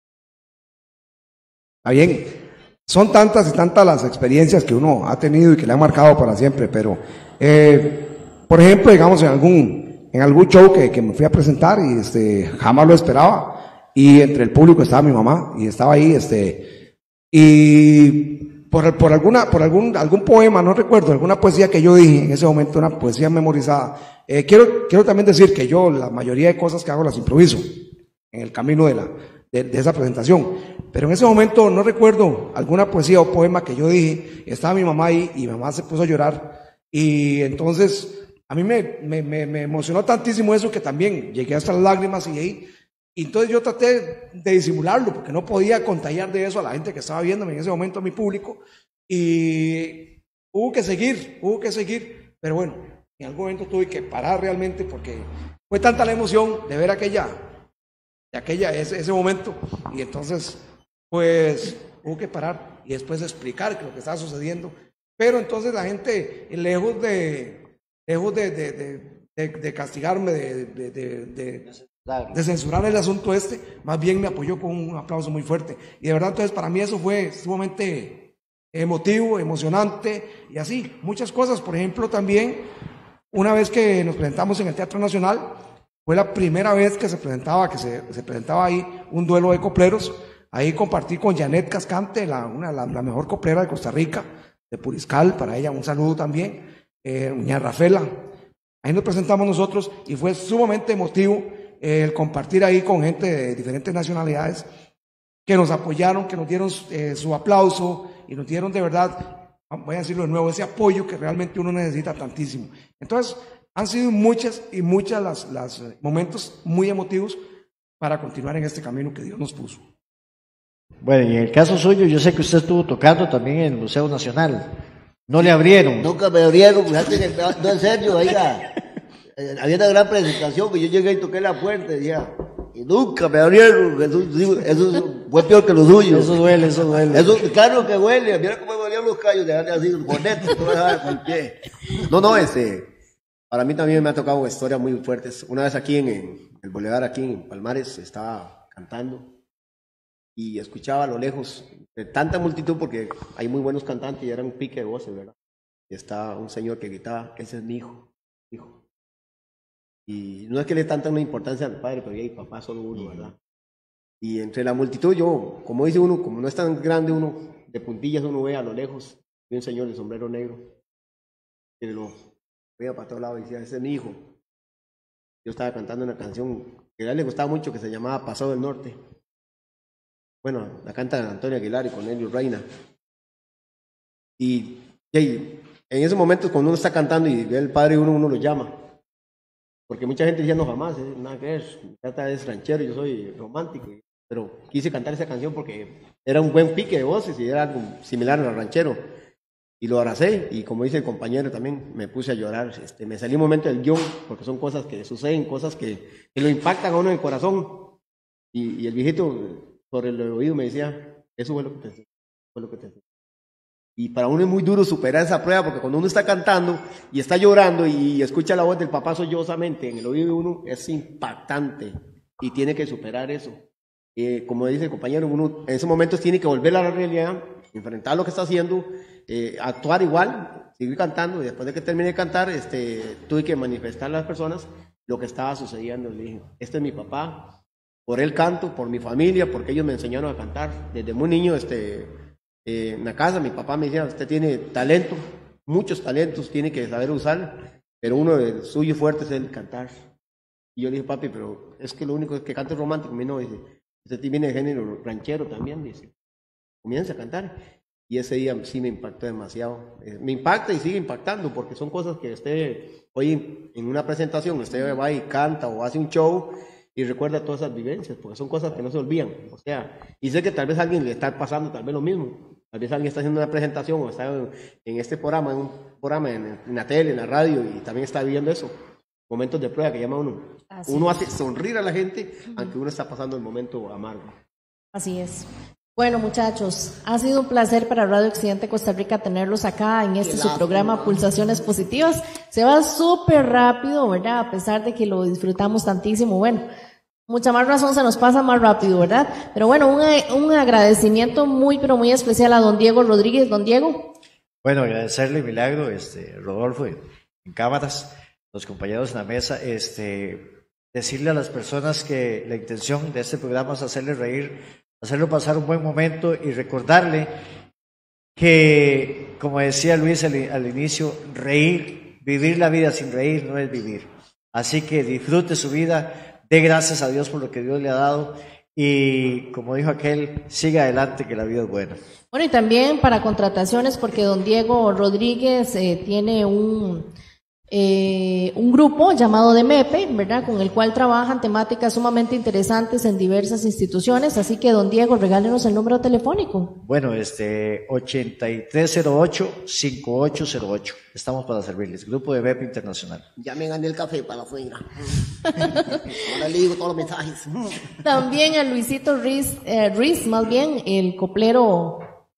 S3: Está bien. Son tantas y tantas las experiencias que uno ha tenido y que le han marcado para siempre, pero, eh, por ejemplo, digamos, en algún, en algún show que, que me fui a presentar y este, jamás lo esperaba, y entre el público estaba mi mamá, y estaba ahí, este, y por, por, alguna, por algún, algún poema, no recuerdo, alguna poesía que yo dije en ese momento, una poesía memorizada. Eh, quiero, quiero también decir que yo la mayoría de cosas que hago las improviso en el camino de, la, de, de esa presentación. Pero en ese momento no recuerdo alguna poesía o poema que yo dije, estaba mi mamá ahí y mi mamá se puso a llorar. Y entonces a mí me, me, me, me emocionó tantísimo eso que también llegué hasta las lágrimas y ahí. Y entonces yo traté de disimularlo porque no podía contagiar de eso a la gente que estaba viéndome en ese momento, a mi público. Y hubo que seguir, hubo que seguir. Pero bueno, en algún momento tuve que parar realmente porque fue tanta la emoción de ver aquella, de aquella ese, ese momento. Y entonces, pues, hubo que parar y después explicar lo que estaba sucediendo. Pero entonces la gente, lejos de, lejos de, de, de, de, de castigarme, de... de, de, de de censurar el asunto este, más bien me apoyó con un aplauso muy fuerte. Y de verdad, entonces, para mí eso fue sumamente emotivo, emocionante, y así, muchas cosas. Por ejemplo, también, una vez que nos presentamos en el Teatro Nacional, fue la primera vez que se presentaba, que se, se presentaba ahí un duelo de copleros. Ahí compartí con Janet Cascante, la, una, la, la mejor coplera de Costa Rica, de Puriscal, para ella un saludo también, eh, doña Rafaela. Ahí nos presentamos nosotros, y fue sumamente emotivo el compartir ahí con gente de diferentes nacionalidades que nos apoyaron, que nos dieron eh, su aplauso y nos dieron de verdad, voy a decirlo de nuevo, ese apoyo que realmente uno necesita tantísimo. Entonces, han sido muchas y muchas las, las momentos muy emotivos para continuar en este camino que Dios nos puso.
S2: Bueno, y en el caso suyo, yo sé que usted estuvo tocando también en el Museo Nacional. ¿No le abrieron?
S8: Nunca me abrieron, fíjate que, no, en serio, oiga. Eh, había una gran presentación que yo llegué y toqué la puerta y decía, y nunca me abrieron. Eso, eso fue peor que lo suyo.
S2: Eso duele, eso duele.
S8: Eso, claro que huele. Mira cómo me olían los callos, dejarle así, bonetos, todo eso con el pie.
S6: No, no, este, para mí también me ha tocado historias muy fuertes. Una vez aquí en, en el Boulevard, aquí en Palmares, estaba cantando y escuchaba a lo lejos de tanta multitud, porque hay muy buenos cantantes y era un pique de voces, ¿verdad? Y está un señor que gritaba, ese es mi hijo, hijo. Y no es que le tanta una importancia al padre, pero ya hay papá solo uno, ¿verdad? Y entre la multitud, yo, como dice uno, como no es tan grande uno, de puntillas uno ve a lo lejos, y un señor de sombrero negro, que lo veía para todo lado y decía, ese es mi hijo. Yo estaba cantando una canción que a él le gustaba mucho, que se llamaba Pasado del Norte. Bueno, la canta Antonio Aguilar y Cornelio Reina. Y, y en esos momentos, cuando uno está cantando y ve al padre uno, uno lo llama. Porque mucha gente decía, no, jamás, eh, nada que ver, mi tata es ranchero, yo soy romántico, pero quise cantar esa canción porque era un buen pique de voces y era algo similar al ranchero, y lo abracé, y como dice el compañero también, me puse a llorar, este, me salí un momento del guión, porque son cosas que suceden, cosas que, que lo impactan a uno en el corazón, y, y el viejito sobre el oído me decía, eso fue lo que te fue lo que te Y para uno es muy duro superar esa prueba, porque cuando uno está cantando y está llorando y escucha la voz del papá sollozamente en el oído de uno, es impactante y tiene que superar eso. Eh, como dice el compañero, uno en esos momentos tiene que volver a la realidad, enfrentar lo que está haciendo, eh, actuar igual, seguir cantando, y después de que termine de cantar, este, tuve que manifestar a las personas lo que estaba sucediendo. Le dije, este es mi papá, por él canto, por mi familia, porque ellos me enseñaron a cantar. Desde muy niño, este... Eh, en la casa mi papá me decía, usted tiene talento, muchos talentos, tiene que saber usar, pero uno de los suyos fuertes es el cantar. Y yo le dije, papi, pero es que lo único es que canto es romántico. A mí no, dice, usted viene de género ranchero también, dice, comienza a cantar. Y ese día sí me impactó demasiado. Eh, me impacta y sigue impactando, porque son cosas que usted, hoy en una presentación, usted va y canta o hace un show y recuerda todas esas vivencias, porque son cosas que no se olvidan. O sea, y sé que tal vez a alguien le está pasando tal vez lo mismo. Tal vez alguien está haciendo una presentación o está en, en este programa, en un programa en, en la tele, en la radio, y también está viviendo eso. Momentos de prueba que llama uno. Así uno es. Hace sonreír a la gente, uh-huh, aunque uno está pasando el momento amargo.
S1: Así es. Bueno, muchachos, ha sido un placer para Radio Occidente Costa Rica tenerlos acá en este su programa Pulsaciones Positivas. Se va súper rápido, ¿verdad? A pesar de que lo disfrutamos tantísimo. Bueno, mucha más razón se nos pasa más rápido, ¿verdad? Pero bueno, un, un agradecimiento muy, pero muy especial a don Diego Rodríguez. Don Diego.
S2: Bueno, agradecerle, Milagro, este, Rodolfo, en, en cámaras, los compañeros en la mesa, este, decirle a las personas que la intención de este programa es hacerles reír, hacerlo pasar un buen momento y recordarle que, como decía Luis al, al inicio, reír, vivir la vida sin reír no es vivir. Así que disfrute su vida, dé gracias a Dios por lo que Dios le ha dado y, como dijo aquel, siga adelante que la vida es buena.
S1: Bueno, y también para contrataciones, porque don Diego Rodríguez eh, tiene un, eh, un grupo llamado de MEPE, ¿verdad?, con el cual trabajan temáticas sumamente interesantes en diversas instituciones. Así que, don Diego, regálenos el número telefónico.
S2: Bueno, este, ochenta y tres cero ocho, cincuenta y ocho cero ocho. Estamos para servirles. Grupo de MEPE Internacional.
S7: Ya me gané el café para afuera. Ahora le digo todos los mensajes.
S1: También a Luisito Riz, eh, Riz, más bien, el coplero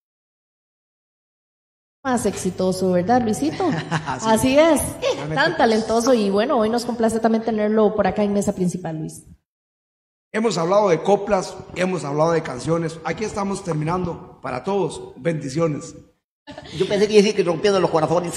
S1: más exitoso, ¿verdad, Luisito? Sí. Así es, tan talentoso y bueno, hoy nos complace también tenerlo por acá en mesa principal, Luis.
S3: Hemos hablado de coplas, hemos hablado de canciones. Aquí estamos terminando. Para todos, bendiciones.
S7: Yo pensé que iba a decir que rompiendo los corazones.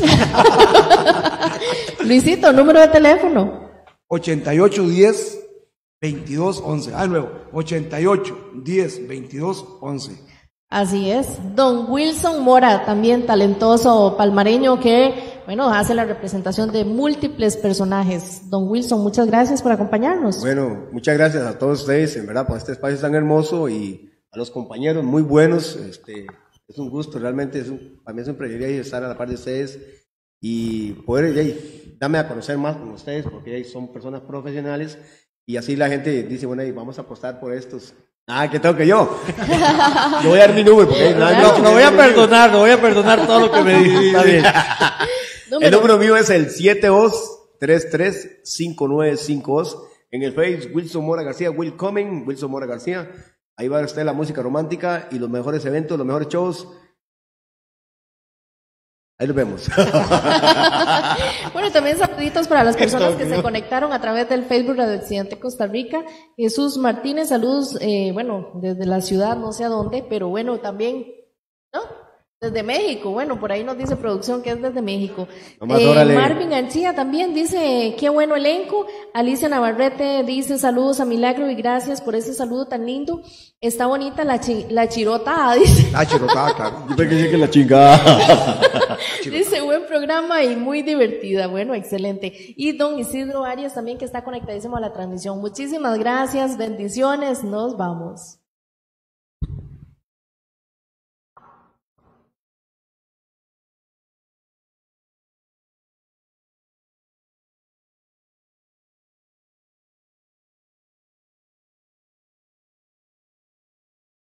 S1: Luisito, número de teléfono.
S3: ochenta y ocho diez veintidós once. Ah, de nuevo, ochenta y ocho diez veintidós once.
S1: Así es. Don Wilson Mora, también talentoso palmareño que, bueno, hace la representación de múltiples personajes. Don Wilson, muchas gracias por acompañarnos.
S4: Bueno, muchas gracias a todos ustedes, en verdad, por este espacio tan hermoso y a los compañeros muy buenos. Este, es un gusto, realmente, es un, para mí es un privilegio estar a la par de ustedes y poder ya, darme a conocer más con ustedes, porque ya son personas profesionales y así la gente dice, bueno, y vamos a apostar por estos. Ah, ¿qué tengo que yo? Yo voy a dar mi número. Porque
S2: no, no, no voy a perdonar, no voy a perdonar todo lo que me dijo. Está bien.
S4: El número mío es el siete dos tres tres cinco nueve cinco dos. En el Face, Wilson Mora García, Will Coming, Wilson Mora García. Ahí va a estar la música romántica y los mejores eventos, los mejores shows. Ahí nos vemos.
S1: Bueno, y también saluditos para las personas que se conectaron a través del Facebook Radio Occidente Costa Rica. Jesús Martínez, saludos, eh, bueno, desde la ciudad, no sé a dónde, pero bueno, también, ¿no? Desde México, bueno, por ahí nos dice producción que es desde México.
S4: Nomás,
S1: Eh, Marvin García también dice, qué bueno elenco. Alicia Navarrete dice, saludos a Milagro y gracias por ese saludo tan lindo. Está bonita la, chi la chirota, dice.
S3: La chirota, claro.
S5: Yo pensé que la chingada.
S1: Dice, buen programa y muy divertida. Bueno, excelente. Y don Isidro Arias también, que está conectadísimo a la transmisión. Muchísimas gracias, bendiciones, nos vamos.